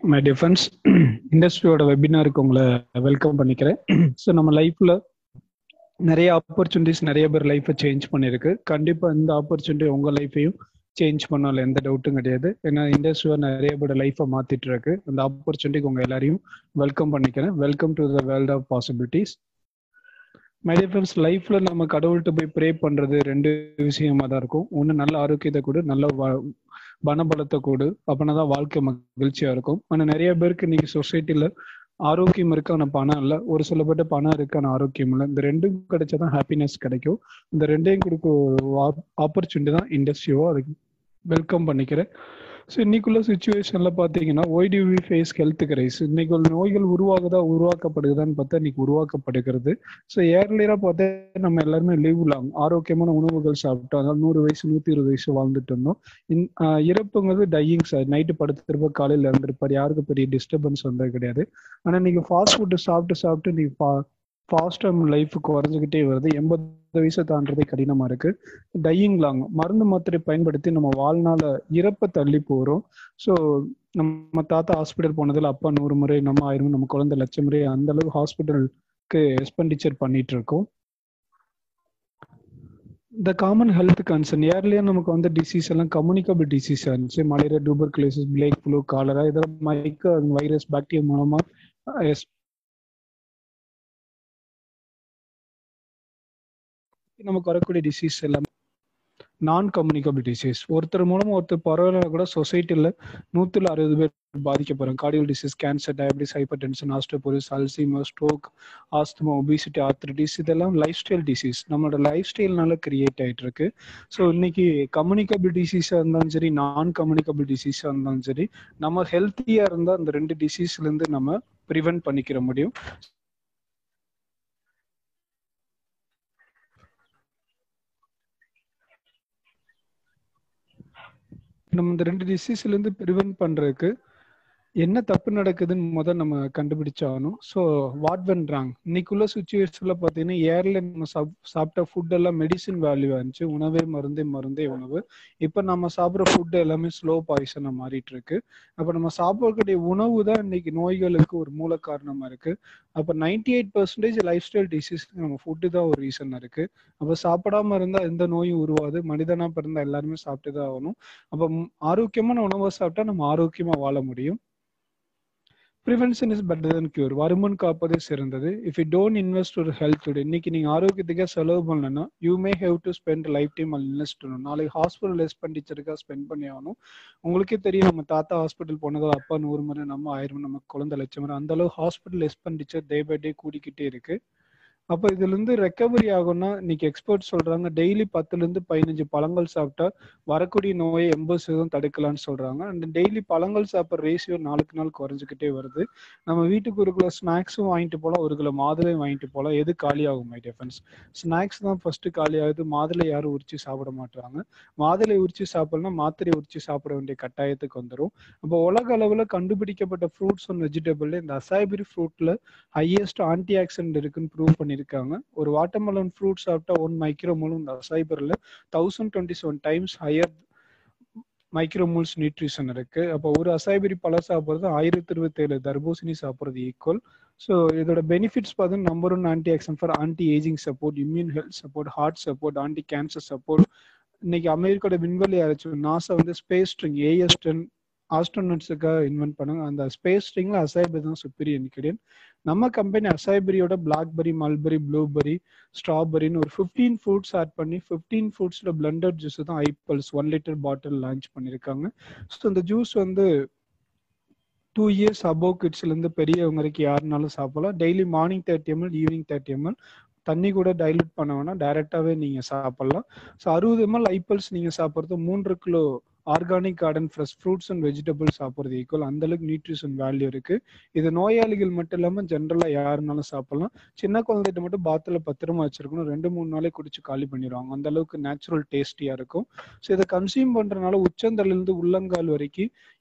My dear friends, இண்டஸ்ட்ரியோட வெபினாருக்கு உங்களை வெல்கம் பண்ணிக்கிறேன். ஸோ நம்ம லைஃப்பில் நிறைய ஆப்பர்ச்சுனிட்டிஸ் நிறைய பேர் லைஃப்பை சேஞ்ச் பண்ணியிருக்கு. கண்டிப்பாக இந்த ஆப்பர்ச்சுனிட்டி உங்கள் லைஃப்பையும் சேஞ்ச் பண்ணால எந்த டவுட்டும் கிடையாது. ஏன்னா இண்டஸ்ட்ரியை நிறைய பேர் லைஃப்பை மாற்றிட்டு இருக்கு. அந்த ஆப்பர்ச்சுனிட்டிக்கு உங்கள் எல்லாரையும் வெல்கம் பண்ணிக்கிறேன். Welcome to the world of possibilities. My dear friends, லைஃப்பில் நம்ம கடவுள்கிட்ட போய் ப்ரே பண்ணுறது ரெண்டு விஷயமா தான் இருக்கும். ஒன்று நல்ல ஆரோக்கியத்தை கொடு, நல்ல பணபலத்தை கொடு, அப்படின்னா தான் வாழ்க்கை மகிழ்ச்சியா இருக்கும். ஆனால் நிறைய பேருக்கு இன்னைக்கு சொசைட்டில ஆரோக்கியம் இருக்கு, ஆனால் பணம் இல்லை. ஒரு சில பேர்ட்ட பணம் இருக்கு, ஆனால் ஆரோக்கியம் இல்லை. இந்த ரெண்டும் கிடைச்சாதான் ஹாப்பினஸ் கிடைக்கும். இந்த ரெண்டையும் கொடுக்க ஆப்பர்ச்சுனிட்டி தான் இண்டஸ்ட்ரியோ. அதுக்கு வெல்கம் பண்ணிக்கிறேன். ஸோ இன்னைக்குள்ள சுச்சுவேஷன்ல பார்த்தீங்கன்னா, why do we face health crisis? இன்னைக்கு நோய்கள் உருவாக்கப்படுகிறதான்னு பார்த்தா இன்னைக்கு உருவாக்கப்படுகிறது. ஸோ ஏர்லியரா பார்த்தா நம்ம எல்லாருமே லிவ் லாங், ஆரோக்கியமான உணவுகள் சாப்பிட்டோம். அதாவது 100 வயசு 120 வயசு வாழ்ந்துட்டு இருந்தோம். இறப்புங்கிறது டையிங் சார். நைட்டு படுத்துருப்ப காலையில் இருந்திருப்பார், யாருக்கும் பெரிய டிஸ்டர்பன்ஸ் வந்தது கிடையாது. ஆனால் இன்னைக்கு ஃபாஸ்ட் ஃபுட்டு சாப்பிட்டு இன்னைக்கு ஃபாஸ்ட் லைஃப் குறைஞ்சிக்கிட்டே வருது. 80 வயசை தாண்டதே கடினமா இருக்கு. டையிங் லாங், மருந்து மாத்திரை பயன்படுத்தி நம்ம வாழ்நாள இறப்பை தள்ளி போறோம். ஸோ நம்ம தாத்தா ஹாஸ்பிட்டல் போனதுல அப்பா 100 முறை, நம்ம 1000, நம்ம குழந்தை 1,00,000 முறை, அந்த அளவுக்கு ஹாஸ்பிட்டலுக்கு எக்ஸ்பெண்டிச்சர் பண்ணிட்டு இருக்கோம். இந்த காமன் ஹெல்த் கன்சர்ன் ஏர்லியா நமக்கு வந்து டிசீஸ் எல்லாம் கம்யூனிகபிள் டிசீஸ் இருந்துச்சு. Malaria, tuberculosis, plague flu, cholera, இதெல்லாம் மைக்க வைரஸ் பாக்டீரியா மூலமா நமக்கு வரக்கூடிய டிசீஸ் எல்லாம் நான் கம்யூனிகபிள் டிசீஸ். ஒருத்தர் மூலமா ஒருத்தர் பரவாயில்ல கூட சொசைட்டில 160 பேர் பாதிக்கப்படுறாங்க. Cardial disease, cancer, diabetes, hypertension, osteoporosis, Alzheimer, stroke, asthma, obesity, arthritis, இதெல்லாம் லைஃப் ஸ்டைல் டிசீஸ். நம்மளோட லைஃப் ஸ்டைல்னால கிரியேட் ஆயிட்டு இருக்கு. ஸோ இன்னைக்கு கம்யூனிகபிள் டிசீஸா இருந்தாலும் சரி, நான் கம்யூனிகபிள் டிசீஸா இருந்தாலும் சரி, நம்ம ஹெல்த்தியா இருந்தா அந்த 2 டிசீஸ்ல இருந்து நம்ம ப்ரிவென்ட் பண்ணிக்கிற முடியும். நம்ம இந்த 2 டிசீஸ்ல இருந்து ப்ரிவென்ட் பண்றதுக்கு என்ன தப்பு நடக்குதுன்னு நம்ம கண்டுபிடிச்சாகணும். So what went wrong? இன்னைக்குள்ள சுச்சுவேஷன்ல பார்த்தீங்கன்னா, ஏர்ல நம்ம சாப்பிட்ட ஃபுட் எல்லாம் மெடிசின் வேல்யூ இருந்துச்சு. உணவே மருந்தே உணவு. இப்போ நம்ம சாப்பிட்ற ஃபுட் எல்லாமே ஸ்லோ பாய்சனா மாறிட்டு இருக்கு. அப்போ நம்ம சாப்பிடக்கூடிய உணவு தான் இன்னைக்கு நோய்களுக்கு ஒரு மூல காரணமா இருக்கு. அப்போ 98% லைஃப் ஸ்டைல் டிசீஸ் நம்ம ஃபுட்டு தான் ஒரு ரீசன் இருக்கு. அப்போ சாப்பிடாம இருந்தா எந்த நோயும் உருவாது. மனிதனா பிறந்தா எல்லாருமே சாப்பிட்டு தான் ஆகணும். அப்போ ஆரோக்கியமான உணவை சாப்பிட்டா நம்ம ஆரோக்கியமா வாழ முடியும். Prevention is better than cure. வருமுன் காப்பதே சிறந்தது. If you don't invest for health today, இன்னைக்கு நீங்க ஆரோக்கியத்துக்கே செலவு பண்ணலன்னா, you may have to spend a lifetime on invest பண்ணணும். நாளைக்கு ஹாஸ்பிட்டல் எக்ஸ்பெண்டிச்சருக்காக ஸ்பெண்ட் பண்ணி ஆகணும். உங்களுக்கே தெரியும், நம்ம தாத்தா ஹாஸ்பிட்டல் போனதோ, அப்பா 100 முறை, நம்ம 1000, நம்ம குழந்தை 1,00,000 முறை, அந்த அளவு hospital expenditure day by day கூடிக்கிட்டே இருக்கு. அப்போ இதுல இருந்து ரெக்கவரி ஆகும்னா, இன்னைக்கு எக்ஸ்பர்ட் சொல்றாங்க டெய்லி 10ல இருந்து 15 பழங்கள் சாப்பிட்டா வரக்கூடிய நோயை 80% தடுக்கலாம்னு சொல்றாங்க. அந்த டெய்லி பழங்கள் சாப்பிட்ற ரேஷியோ நாளுக்கு நாள் குறைஞ்சிக்கிட்டே வருது. நம்ம வீட்டுக்கு 1 கிலோ ஸ்நாக்ஸும் வாங்கிட்டு போகலாம், 1 கிலோ மாதுளையும் வாங்கிட்டு போகலாம். எது காலி ஆகும் மை டிஃபரன்ஸ்? ஸ்நாக்ஸ் தான் ஃபர்ஸ்ட் காலி ஆகுது. மாதுளை யாரும் உரிச்சு சாப்பிட மாட்டாங்க. மாதுளை உரிச்சு சாப்பிடலாம், மாத்திரை உரிச்சு சாப்பிட வேண்டிய கட்டாயத்துக்கு வந்துடும். அப்போ உலக அளவுல கண்டுபிடிக்கப்பட்ட ஃப்ரூட்ஸ் அண்ட் வெஜிடபிள் இந்த அசாய்பரி ஃப்ரூட்ல ஹையஸ்ட் ஆன்டி ஆக்சிடென்ட் இருக்குன்னு ப்ரூவ் பண்ணிருக்காங்க. ஒரு வாட்டர்மெலன் ஃப்ரூட் சாப்பிட்டா 1 மைக்ரோமோல் இந்த அசைபர்ல 1027 டைம்ஸ் ஹையர் மைக்ரோமோல்ஸ் நியூட்ரிஷன் இருக்கு. அப்போ ஒரு அசைபரி பழம் சாப்பிட்றது 1027 தர்பூசணி சாப்பிட்றது ஈக்குவல். ஸோ இதோட பெனிஃபிட்ஸ் பார்த்தீங்கன்னா, number 1 antioxidant for anti ageing support, immune health support, heart support, anti cancer support. இன்னைக்கு அமெரிக்காவோட விண்வெளி ஆராய்ச்சி நாசா வந்து ஸ்பேஸ் ஸ்ட்ரிங் AS-10 ஆஸ்ட்ரோனட்ஸுக்காக இன்வென்ட் பண்ணாங்க. அந்த ஸ்பேஸ் ஸ்ட்ரிங்ல அசைபரி தான் சுப்பீரியர் இன்கிரியன்ட். நம்ம கம்பெனி அசைபரியோட பிளாக்பெரி, மல்பெரி, ப்ளூபெரி, ஸ்ட்ராபெரின்னு ஒரு 15 ஃப்ரூட்ஸ் ஆட் பண்ணி 15 ஃப்ரூட்ஸ்ல பிளண்டட் ஜூஸ் தான் ஐப்பல்ஸ் 1 லிட்டர் பாட்டில் லான்ச் பண்ணியிருக்காங்க. ஸோ இந்த ஜூஸ் வந்து 2 இயர்ஸ் அபோவ் கிட்ஸ்ல இருந்து பெரியவங்க வரைக்கும் யாருனாலும் சாப்பிடலாம். Daily morning 30 ml, evening 30 ml. தண்ணி கூட டைல்யூட் பண்ண வேணா, டைரக்டாவே நீங்க சாப்பிடலாம். ஸோ 60 ml ஐப்பல்ஸ் நீங்க சாப்பிட்றது 3 kilo organic garden fresh fruits and vegetables சாப்பிட்றது ஈக்குவல். அந்த அளவுக்கு நியூட்ரிஷன் வேல்யூ இருக்கு. இது நோயாளிகள் மட்டும் இல்லாமல் ஜென்ரலா யாருனாலும் சாப்பிடலாம். சின்ன குழந்தைகிட்ட மட்டும் பாத்துல பத்திரமா வச்சிருக்கணும். 2-3 நாளே குடிச்சு காலி பண்ணிடுவாங்க. அந்த அளவுக்கு நேச்சுரல் டேஸ்டியா இருக்கும். ஸோ இதை கன்சியூம் பண்றதுனால உச்சந்தலிருந்து உள்ளங்கால் வரைக்கும்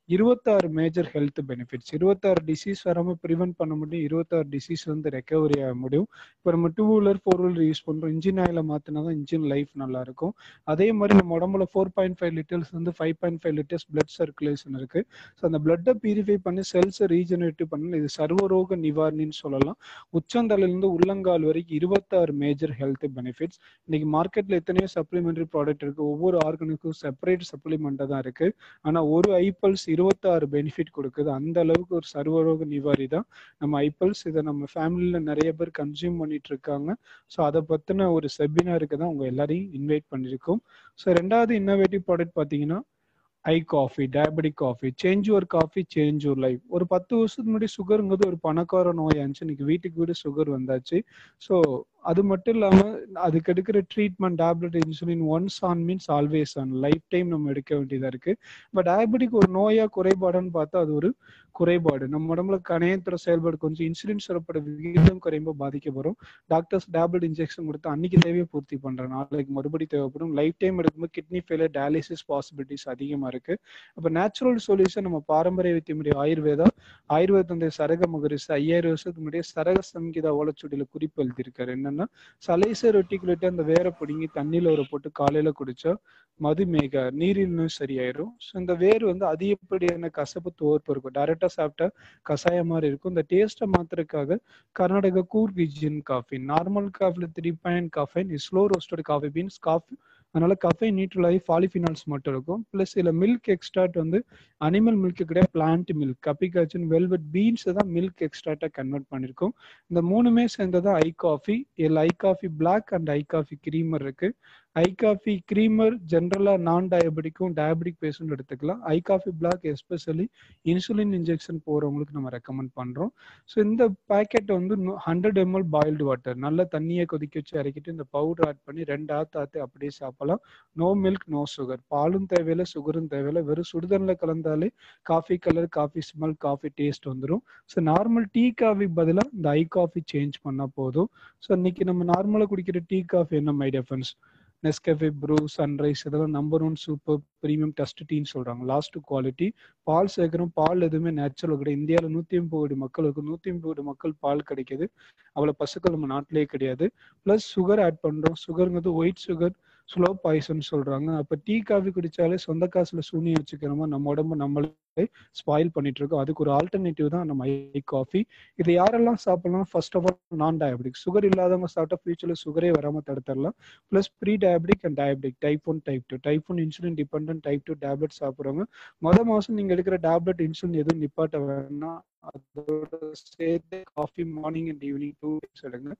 26 மேஜர் ஹெல்த் பெனிஃபிட்ஸ். 26 டிசீஸ் வராமல் ப்ரிவென்ட் பண்ண முடியும், 26 டிசீஸ் வந்து ரெக்கவரி ஆக முடியும். இப்போ நம்ம 2 வீலர் 4 வீலர் யூஸ் பண்ணுறோம், இன்ஜின் ஆயில மாற்றினா தான் இன்ஜின் லைஃப் நல்லா இருக்கும். அதே மாதிரி நம்ம உடம்புல 4.5 லிட்டர்ஸ் வந்து 5.5 லிட்டர்ஸ் பிளட் சர்க்குலேஷன் இருக்கு. ஸோ அந்த பிளட்டை பியூரிஃபை பண்ணி செல்ஸை ரீஜெனரேட்டிவ் பண்ணி இது சர்வரோக நிவாரணின்னு சொல்லலாம். உச்சந்தலையிலிருந்து உள்ளங்கால் வரைக்கும் 26 மேஜர் ஹெல்த் பெனிஃபிட்ஸ். இன்னைக்கு மார்க்கெட்ல எத்தனையோ சப்ளிமெண்டரி ப்ராடக்ட் இருக்கு, ஒவ்வொரு ஆர்கனுக்கும் செப்பரேட் சப்ளிமெண்ட்டாக தான் இருக்கு. ஆனால் ஒரு ஐபல்ஸ் 26 பெனிஃபிட் கொடுக்குது. அந்த அளவுக்கு ஒரு சர்வரோக நிவாரி தான் நம்ம ஐபல்ஸ். இதை நம்ம ஃபேமிலியில் நிறைய பேர் கன்சியூம் பண்ணிட்டு இருக்காங்க. ஸோ அதை பற்றின ஒரு செபினாருக்கு தான் உங்க எல்லாரையும் இன்வைட் பண்ணியிருக்கோம். ஸோ ரெண்டாவது இன்னோவேட்டிவ் ப்ராடக்ட் பார்த்தீங்கன்னா I coffee, diabetic coffee, change your coffee change your life. ஒரு 10 வருஷத்துக்கு முன்னாடி சுகருங்கிறது ஒரு பணக்கார நோயாச்சு, இன்னைக்கு வீட்டுக்கு வீடு சுகர் வந்தாச்சு. ஸோ அது மட்டும் இல்லாமல் அதுக்கு எடுக்கிற treatment tablet insulin once on means always on, lifetime நம்ம எடுக்க வேண்டியதாக இருக்கு. பட் டயபெட்டிக் ஒரு நோயா குறைபாடுன்னு பார்த்தா அது ஒரு குறைபாடு. நம்ம உடம்புல கணையத்தோட செயல்பாடு கொஞ்சம் இன்சுலின் சுரப்பட விகிதம் குறையும்போது பாதிக்கப்படும். டாக்டர்ஸ் டேப்லெட் இன்ஜெக்ஷன் கொடுத்து அன்னைக்கு தேவையை பூர்த்தி பண்றேன், நாளைக்கு மறுபடியும் தேவைப்படும். லைஃப் டைம் எடுக்கும்போது கிட்னி ஃபெயிலியர், டயாலிசிஸ் பாசிபிலிட்டிஸ் அதிகமா இருக்கு. அப்ப நேச்சுரல் சொல்யூஷன் நம்ம பாரம்பரிய வித்தியமுறை ஆயுர்வேதா. ஆயுர்வேத தந்தை சரக மகரிஷி 5000 வருஷத்துக்கு முன்னாடியே சரக சம்கிதா ஓலைச்சுவடியில குறிப்பு எழுதியிருக்காரு. என்னன்னா சலைசை ரொட்டிக்குள்ளிட்டு அந்த வேரை பிடுங்கி தண்ணியில ஒரு போட்டு காலையில குடிச்சா மதுமேக நீரிழிவு சரியாயிரும். ஸோ இந்த வேர் வந்து அதிகப்படியான கசப்பு துவர்ப்பு இருக்கும், டைரக்டா சாப்பிட்டா கஷாயம் மாதிரி இருக்கும். இந்த டேஸ்ட்டை மாத்துறதுக்காக Karnataka Coorg virgin coffee, normal காஃபில 3 caffeine, slow roasted coffee beans coffee, அதனால கஃபைன் நியூட்ரல் ஆகி பாலிஃபினால்ஸ் மட்டும் இருக்கும். பிளஸ் இதுல மில்க் எக்ஸ்ட்ராக்ட் வந்து அனிமல் மில்க் கிடையாது, பிளான்ட் மில்க், கப்பிகாச்சின் வெல்வெட் பீன்ஸ் தான் மில்க் எக்ஸ்ட்ராக்டா கன்வெர்ட் பண்ணிருக்கோம். இந்த மூணுமே சேர்ந்ததான் ஐ காஃபி. இதுல I coffee black and I coffee creamer இருக்கு. ஐ காஃபி கிரீமர் ஜென்ரலா நான் டயபெட்டிக்கும் டயபெட்டிக் பேஷண்ட் எடுத்துக்கலாம். I coffee black especially insulin injection போறவங்களுக்கு நம்ம ரெக்கமெண்ட் பண்றோம். ஸோ இந்த பேக்கெட் வந்து 100 ml பாயில்டு வாட்டர், நல்ல தண்ணியை கொதிக்க வச்சு இறக்கிட்டு இந்த பவுடர் ஆட் பண்ணி 2 ஆத்து அப்படியே சாப்பிடலாம். நோ மில்க் நோ சுகர், பாலும் தேவையில்லை சுகரும் தேவையில்லை, வெறும் சுடுதண்ணில் கலந்தாலே coffee colour, coffee smell, coffee taste வந்துடும். ஸோ நார்மல் டீ காஃபி பதிலாக இந்த ஐ காஃபி சேஞ்ச் பண்ணா போதும். ஸோ இன்னைக்கு நம்ம நார்மலாக குடிக்கிற டீ காஃபி என்ன my difference? Nescafe, Bru, Sunrise இதெல்லாம் நம்பர் 1 சூப்பர் ப்ரீமியம் டஸ்ட் டீன்னு சொல்றாங்க. லாஸ்ட் குவாலிட்டி பால் சேர்க்கிறோம், பால் எதுவுமே நேச்சுரல் கிடையாது. இந்தியாவில் 150 கோடி மக்களுக்கு 150 கோடி மக்கள் பால் கிடைக்குது, அவ்வளோ பசுக்கள் நம்ம நாட்டிலேயே கிடையாது. ப்ளஸ் சுகர் ஆட் பண்றோம், சுகருங்கிறது ஒயிட் சுகர், ஸ்லோ பாய்சன் சொல்றாங்க. அப்போ டீ காஃபி குடிச்சாலே சொந்த காசுல சூனியம் வச்சுக்கிறோமா, நம்ம உடம்பு நம்மளே ஸ்பாயில் பண்ணிட்டு இருக்கோம். அதுக்கு ஒரு ஆல்டர்னேட்டிவ் தான் நம்ம ஐ காஃபி. இது யாரெல்லாம் சாப்பிடலாம்? First of all non diabetic, sugar இல்லாதவங்க சாப்பிட்டா ஃபியூச்சர்ல சுகரே வராமல் தடுத்துடலாம். Plus pre diabetic and diabetic, type 1 type 2, type 1 insulin dependent type 2 tablet சாப்பிட்றவங்க மாதம் நீங்க எடுக்கிற டேப்லெட் இன்சுலின் எதுவும் நிப்பாட்ட வேணாம், அதோட சேர்த்து coffee morning and evening 2 times எடுங்க.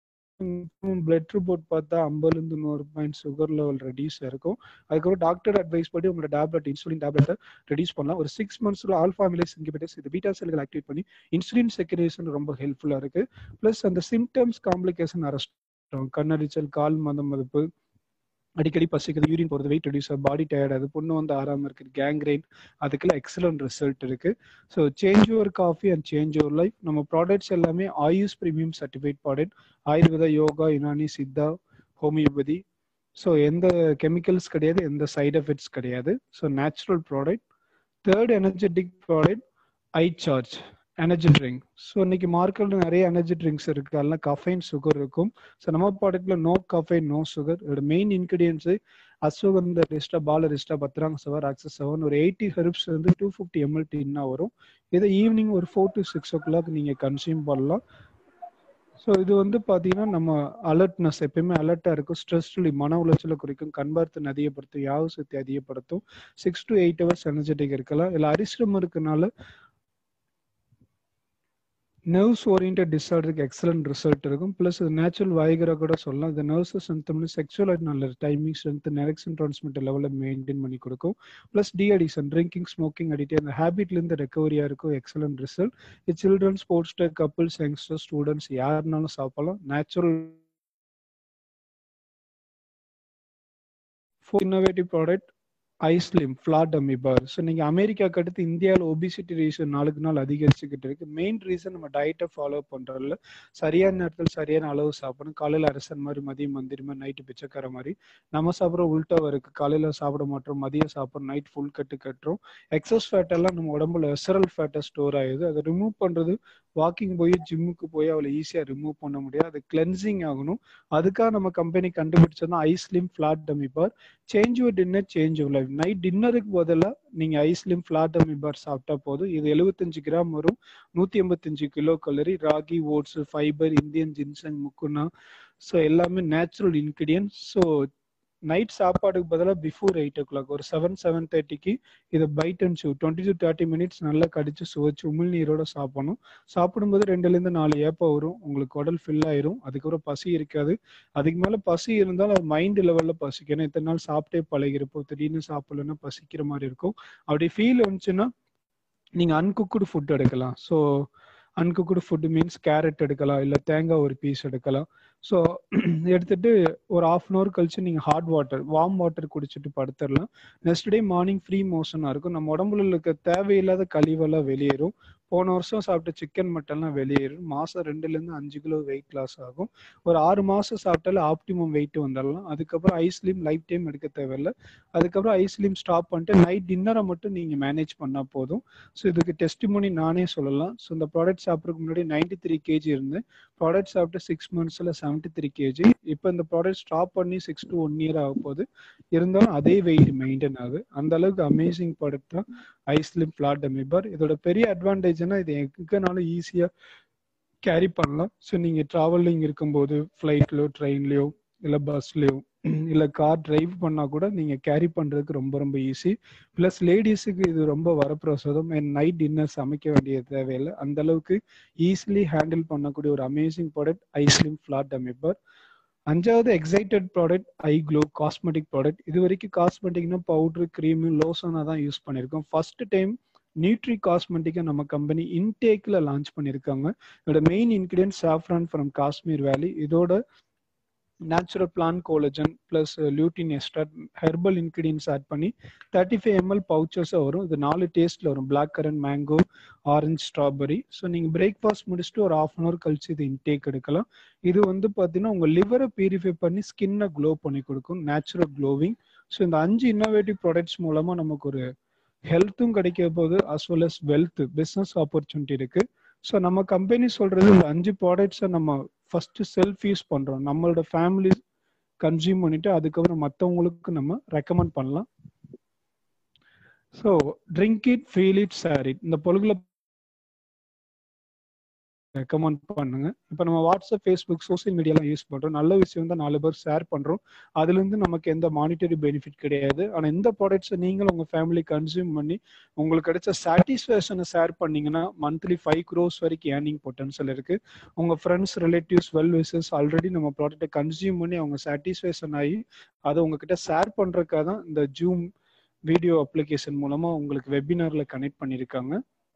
பிளட் ரிப்போர்ட் பார்த்தா 50 to 100 point sugar level reduce இருக்கும். அதுக்கப்புறம் டாக்டர் அட்வைஸ் படி உங்களோட டேப்லெட் இன்சுலின் டேப்லெட்டை ரெடியூஸ் பண்ணலாம். ஒரு 6 monthsல ஆல்ஃபா அமிலேஸ் இன்ஹிபிட்டர்ஸ் இது பீட்டா செல்கள் ஆக்டிவேட் பண்ணி இன்சுலின் செக்ரேஷன் ரொம்ப ஹெல்ப்ஃபுல்லா இருக்கு. பிளஸ் அந்த சிம்டம்ஸ் காம்ப்ளிகேஷன் அரெஸ்ட், கண்ணரிச்சல், கால் மதம் மதிப்பு, அடிக்கடி பசிக்குது, யூரின் போகிறது, வெயிட் ரெடியூஸ், பாடி டயர்ட், அது பொண்ணு வந்து ஆறாம இருக்கு, கேங்க்ரைன், அதுக்கெல்லாம் எக்ஸலன்ட் ரிசல்ட் இருக்கு. So change your coffee and change your life. நம்ம ப்ராடக்ட்ஸ் எல்லாமே AYUSH premium certified product, Ayurveda, yoga, Unani, Siddha, homeopathy. So எந்த கெமிக்கல்ஸ் கிடையாது, எந்த சைட் எஃபெக்ட்ஸ் கிடையாது. So natural product. Third energetic product I charge energy drink. So இன்னைக்கு மார்க்கெட்ல நிறைய எனர்ஜி ட்ரிங்க்ஸ் இருக்கு, அதெல்லாம் கஃபைன் சுகர் இருக்கும். ஸோ நம்ம ப்ராடக்ட்ல நோ கஃபைன் நோ சுகர். இதோட மெயின் இன்கிரீடியன்ஸ் அஸ்வகந்த ரிஸ்டா, பால ரிஸ்டா, பத்ராங் சவர், ஆக்சஸ் சவன், ஒரு 80 ஹெர்ப்ஸ் வந்து 250 ml டின்னா வரும். இதை ஈவினிங் ஒரு 4 to 6 o'clock நீங்க கன்சியூம் பண்ணலாம். ஸோ இது வந்து பார்த்தீங்கன்னா நம்ம அலர்ட்னஸ் எப்பயுமே அலர்ட்டாக இருக்கும், ஸ்ட்ரெஸ் ரிலீவ், மன உளைச்சலை குறைக்கும், கண்பார்த்தனை அதிகப்படுத்தும், யாவு சக்தி அதிகப்படுத்தும், 6 to 8 hours எனர்ஜெட்டிக் இருக்கலாம். இதில் அரிசிரம் இருக்கனால நர்வ்ஸ் ஓரியன்ட் டிஸார்டருக்கு எக்ஸலன்ட் ரிசல்ட் இருக்கும். ப்ளஸ் இது நேச்சுரல் வாய்கரா கூட சொல்லலாம். இந்த நர்வ்ஸை ஸ்ட்ரென்த் பண்ணி செக்ஷுவல் நல்ல டைமிங் ஸ்ட்ரென்த், எரெக்ஷன் ட்ரான்ஸ்மிட்டர் லெவலில் மெயின்டைன் பண்ணி கொடுக்கும். Plus de addiction, drinking, smoking addict, அந்த ஹேபிட்லேருந்து ரெக்கவரியாக இருக்கும், எக்ஸலன்ட் ரிசல்ட். இது children, sports day, couples, youngsters, students யாருனாலும் சாப்பிடலாம். Natural innovative product I Slim flat அமீபார். ஸோ நீங்கள் அமெரிக்காவுக்கு அடுத்து இந்தியாவில் ஒபிசிட்டி ரீசன் நாளுக்கு நாள் அதிகரிச்சுக்கிட்டு இருக்கு. மெயின் ரீசன் நம்ம டயட்டை ஃபாலோ பண்ணுறதுல சரியான நேரத்தில் சரியான அளவு சாப்பிடணும். காலையில் அரசன் மாதிரி, மதியம் மந்திரி மாதிரி, நைட்டு பிச்சைக்கார மாதிரி. நம்ம சாப்பிட்ற உள்டாவாக இருக்குது. காலையில் சாப்பிட மாட்டோம், மதியம் சாப்பிட்றோம், நைட் ஃபுல் கட்டுறோம். எக்ஸஸ் ஃபேட் எல்லாம் நம்ம உடம்புல விசரல் ஃபேட்டை ஸ்டோர் ஆகுது. அதை ரிமூவ் பண்ணுறது வாக்கிங் போய் ஜிம்முக்கு போய் அவளை ஈஸியாக ரிமூவ் பண்ண முடியாது. அது கிளென்சிங் ஆகணும். அதுக்காக நம்ம கம்பெனி கண்டுபிடிச்சோம்னா ஐஸ்லிம் ஃபிளாட் அமீபார். Change your dinner, change your life. Night டின்னருக்கு பதிலாக நீங்கள் ஐஸ்லிம் ஃபிளாட் அமீபார் சாப்பிட்டா போதும். இது 75 கிராம் வரும், 185 kilo calorie. Ragi, oats, fibre, Indian ginseng, mucuna, so எல்லாமே நேச்சுரல் இன்கிரியன்ஸ். ஸோ நைட் சாப்பாடுக்கு பதிலாக பிஃபோர் 8 o'clock ஒரு 7-7:30க்கு இதை பைட் அண்ட் சூ 20 to 30 minutes நல்லா கடிச்சு சுவைச்சு உமிழ்நீரோட சாப்பிடணும். சாப்பிடும்போது 2-4 ஏப்பம் வரும். உங்களுக்கு உடல் ஃபில் ஆயிரும். அதுக்கப்புறம் பசி இருக்காது. அதுக்கு மேலே பசி இருந்தாலும் அது மைண்ட் லெவலில் பசிக்கும். ஏன்னா இத்தனை நாள் சாப்பிட்டே பழகிருப்போம். திடீர்னு சாப்பிடலன்னா பசிக்கிற மாதிரி இருக்கும். அப்படி ஃபீல் வந்துச்சுன்னா நீங்கள் அன்குக்குடு ஃபுட் எடுக்கலாம். So uncooked food means carrot எடுக்கலாம், இல்லை தேங்காய் ஒரு பீஸ் எடுக்கலாம். ஸோ எடுத்துட்டு ஒரு 1/2 hour கழிச்சு நீங்கள் ஹாட் வாட்டர், வார்ம் வாட்டர் குடிச்சிட்டு படுத்துடலாம். நெக்ஸ்ட் டே மார்னிங் ஃப்ரீ மோஷனாக இருக்கும். நம்ம உடம்புல இருக்க தேவையில்லாத கழிவெல்லாம் வெளியேறும். போன வருஷம் சாப்பிட்ட சிக்கன் மட்டன்லாம் வெளியேறும். மாதம் 2-5 கிலோ வெயிட் லாஸ் ஆகும். ஒரு 6 மாதம் சாப்பிட்டாலே ஆப்டிமம் வெயிட் வந்துடலாம். அதுக்கப்புறம் ஐஸ்லிம் லைஃப் டைம் எடுக்க தேவையில்லை. அதுக்கப்புறம் ஐஸ்லிம் ஸ்டாப் பண்ணிட்டு நைட் டின்னரை மட்டும் நீங்கள் மேனேஜ் பண்ணால் போதும். ஸோ இதுக்கு டெஸ்டிமோனி நானே சொல்லலாம். ஸோ இந்த ப்ராடக்ட் சாப்பிட்றதுக்கு முன்னாடி 93 kg இருந்தேன். ப்ராடக்ட் சாப்பிட்டு 6 months 73 kg. இப்போ இந்த ப்ராடக்ட் ஸ்டாப் பண்ணி 6 to 1 year ஆக போகுது. இருந்தாலும் அதே வெயிட் மெயின்டைன் ஆகுது. அந்த அளவுக்கு அமேசிங் ப்ராடக்ட் தான் ஐஸ்லிம் ஃபிளாட் அமீபார். இதோட பெரிய அட்வான்டேஜ்னா இது எங்கனாலும் ஈஸியாக கேரி பண்ணலாம். ஸோ நீங்கள் ட்ராவலிங் இருக்கும்போது ஃப்ளைட்லையோ, ட்ரெயின்லையோ, இல்லை பஸ்லையோ, இல்லை கார் டிரைவ் பண்ணால் கூட நீங்கள் கேரி பண்ணுறதுக்கு ரொம்ப ரொம்ப ஈஸி. ப்ளஸ் லேடிஸுக்கு இது ரொம்ப வரப்பிரசாதம். நைட் டின்னர் சமைக்க வேண்டிய தேவையில்லை. அந்த அளவுக்கு ஈஸிலி ஹேண்டில் பண்ணக்கூடிய ஒரு அமேசிங் ப்ராடக்ட் ஐஸ்லிம் ஃபிளாட் அமீபார். 5வது excited product I glow cosmetic product. இது வரைக்கும் காஸ்மெட்டிக்னா பவுட்ரு, க்ரீமு, லோஷனாக தான் யூஸ் பண்ணியிருக்கோம். ஃபர்ஸ்ட் டைம் நியூட்ரி காஸ்மெட்டிக்கை நம்ம கம்பெனி இன்டேக்ல லான்ச் பண்ணியிருக்காங்க. இதோட main ingredient saffron from Kashmir valley. இதோட natural plant collagen plus lutein extract herbal ingredients add பண்ணி 35 ml பவுச்சஸாக வரும். இது 4 டேஸ்ட்ல வரும், black currant, mango, orange, strawberry. So நீங்கள் பிரேக்ஃபாஸ்ட் முடிச்சுட்டு ஒரு 1/2 hour கழிச்சு இது இன்டேக் எடுக்கலாம். இது பார்த்தீங்கன்னா உங்கள் லிவரை பியூரிஃபை பண்ணி ஸ்கின்னை க்ளோ பண்ணி கொடுக்கும், நேச்சுரல் க்ளோவிங். ஸோ இந்த 5 இன்னோவேட்டிவ் ப்ராடக்ட்ஸ் மூலமாக நமக்கு ஒரு ஹெல்த்தும் கிடைக்க போது, as well as wealth, business opportunity இருக்கு. ஸோ நம்ம கம்பெனி சொல்றது இந்த 5 ப்ராடக்ட்ஸை நம்ம ஃபர்ஸ்ட் செல்ஃப் யூஸ் பண்றோம். நம்மளோட ஃபேமிலி கன்சியூம் பண்ணிட்டு அதுக்கப்புறம் மற்றவங்களுக்கு நம்ம ரெக்கமெண்ட் பண்ணலாம். So drink it, feel it, share it. இந்த பொருட்களை ரெக்கமெண்ட் பண்ணுங்க. இப்போ நம்ம வாட்ஸ்அப், ஃபேஸ்புக், சோசியல் மீடியாலாம் யூஸ் பண்றோம். நல்ல விஷயம் தான் 4 பேர் ஷேர் பண்றோம். அதுல இருந்து நமக்கு எந்த மானிட்டரி பெனிஃபிட் கிடையாது. ஆனா இந்த ப்ராடக்ட்ஸை நீங்களும் உங்க ஃபேமிலி கன்சியூம் பண்ணி உங்களுக்கு கிடைச்ச சாட்டிஸ்ஃபேக்ஷனை ஷேர் பண்ணீங்கன்னா மந்த்லி 5 crores வரைக்கும் ஏர்னிங் பொட்டன்ஷியல் இருக்கு. உங்க friends, relatives, well wishers already நம்ம ப்ராடக்ட்டை கன்சியூம் பண்ணி அவங்க சாட்டிஸ்ஃபேக்ஷன் ஆகி அதை உங்ககிட்ட ஷேர் பண்றதுக்காக தான் இந்த ஜூம் வீடியோ அப்ளிகேஷன் மூலமா உங்களுக்கு வெபினார்ல கனெக்ட் பண்ணியிருக்காங்க.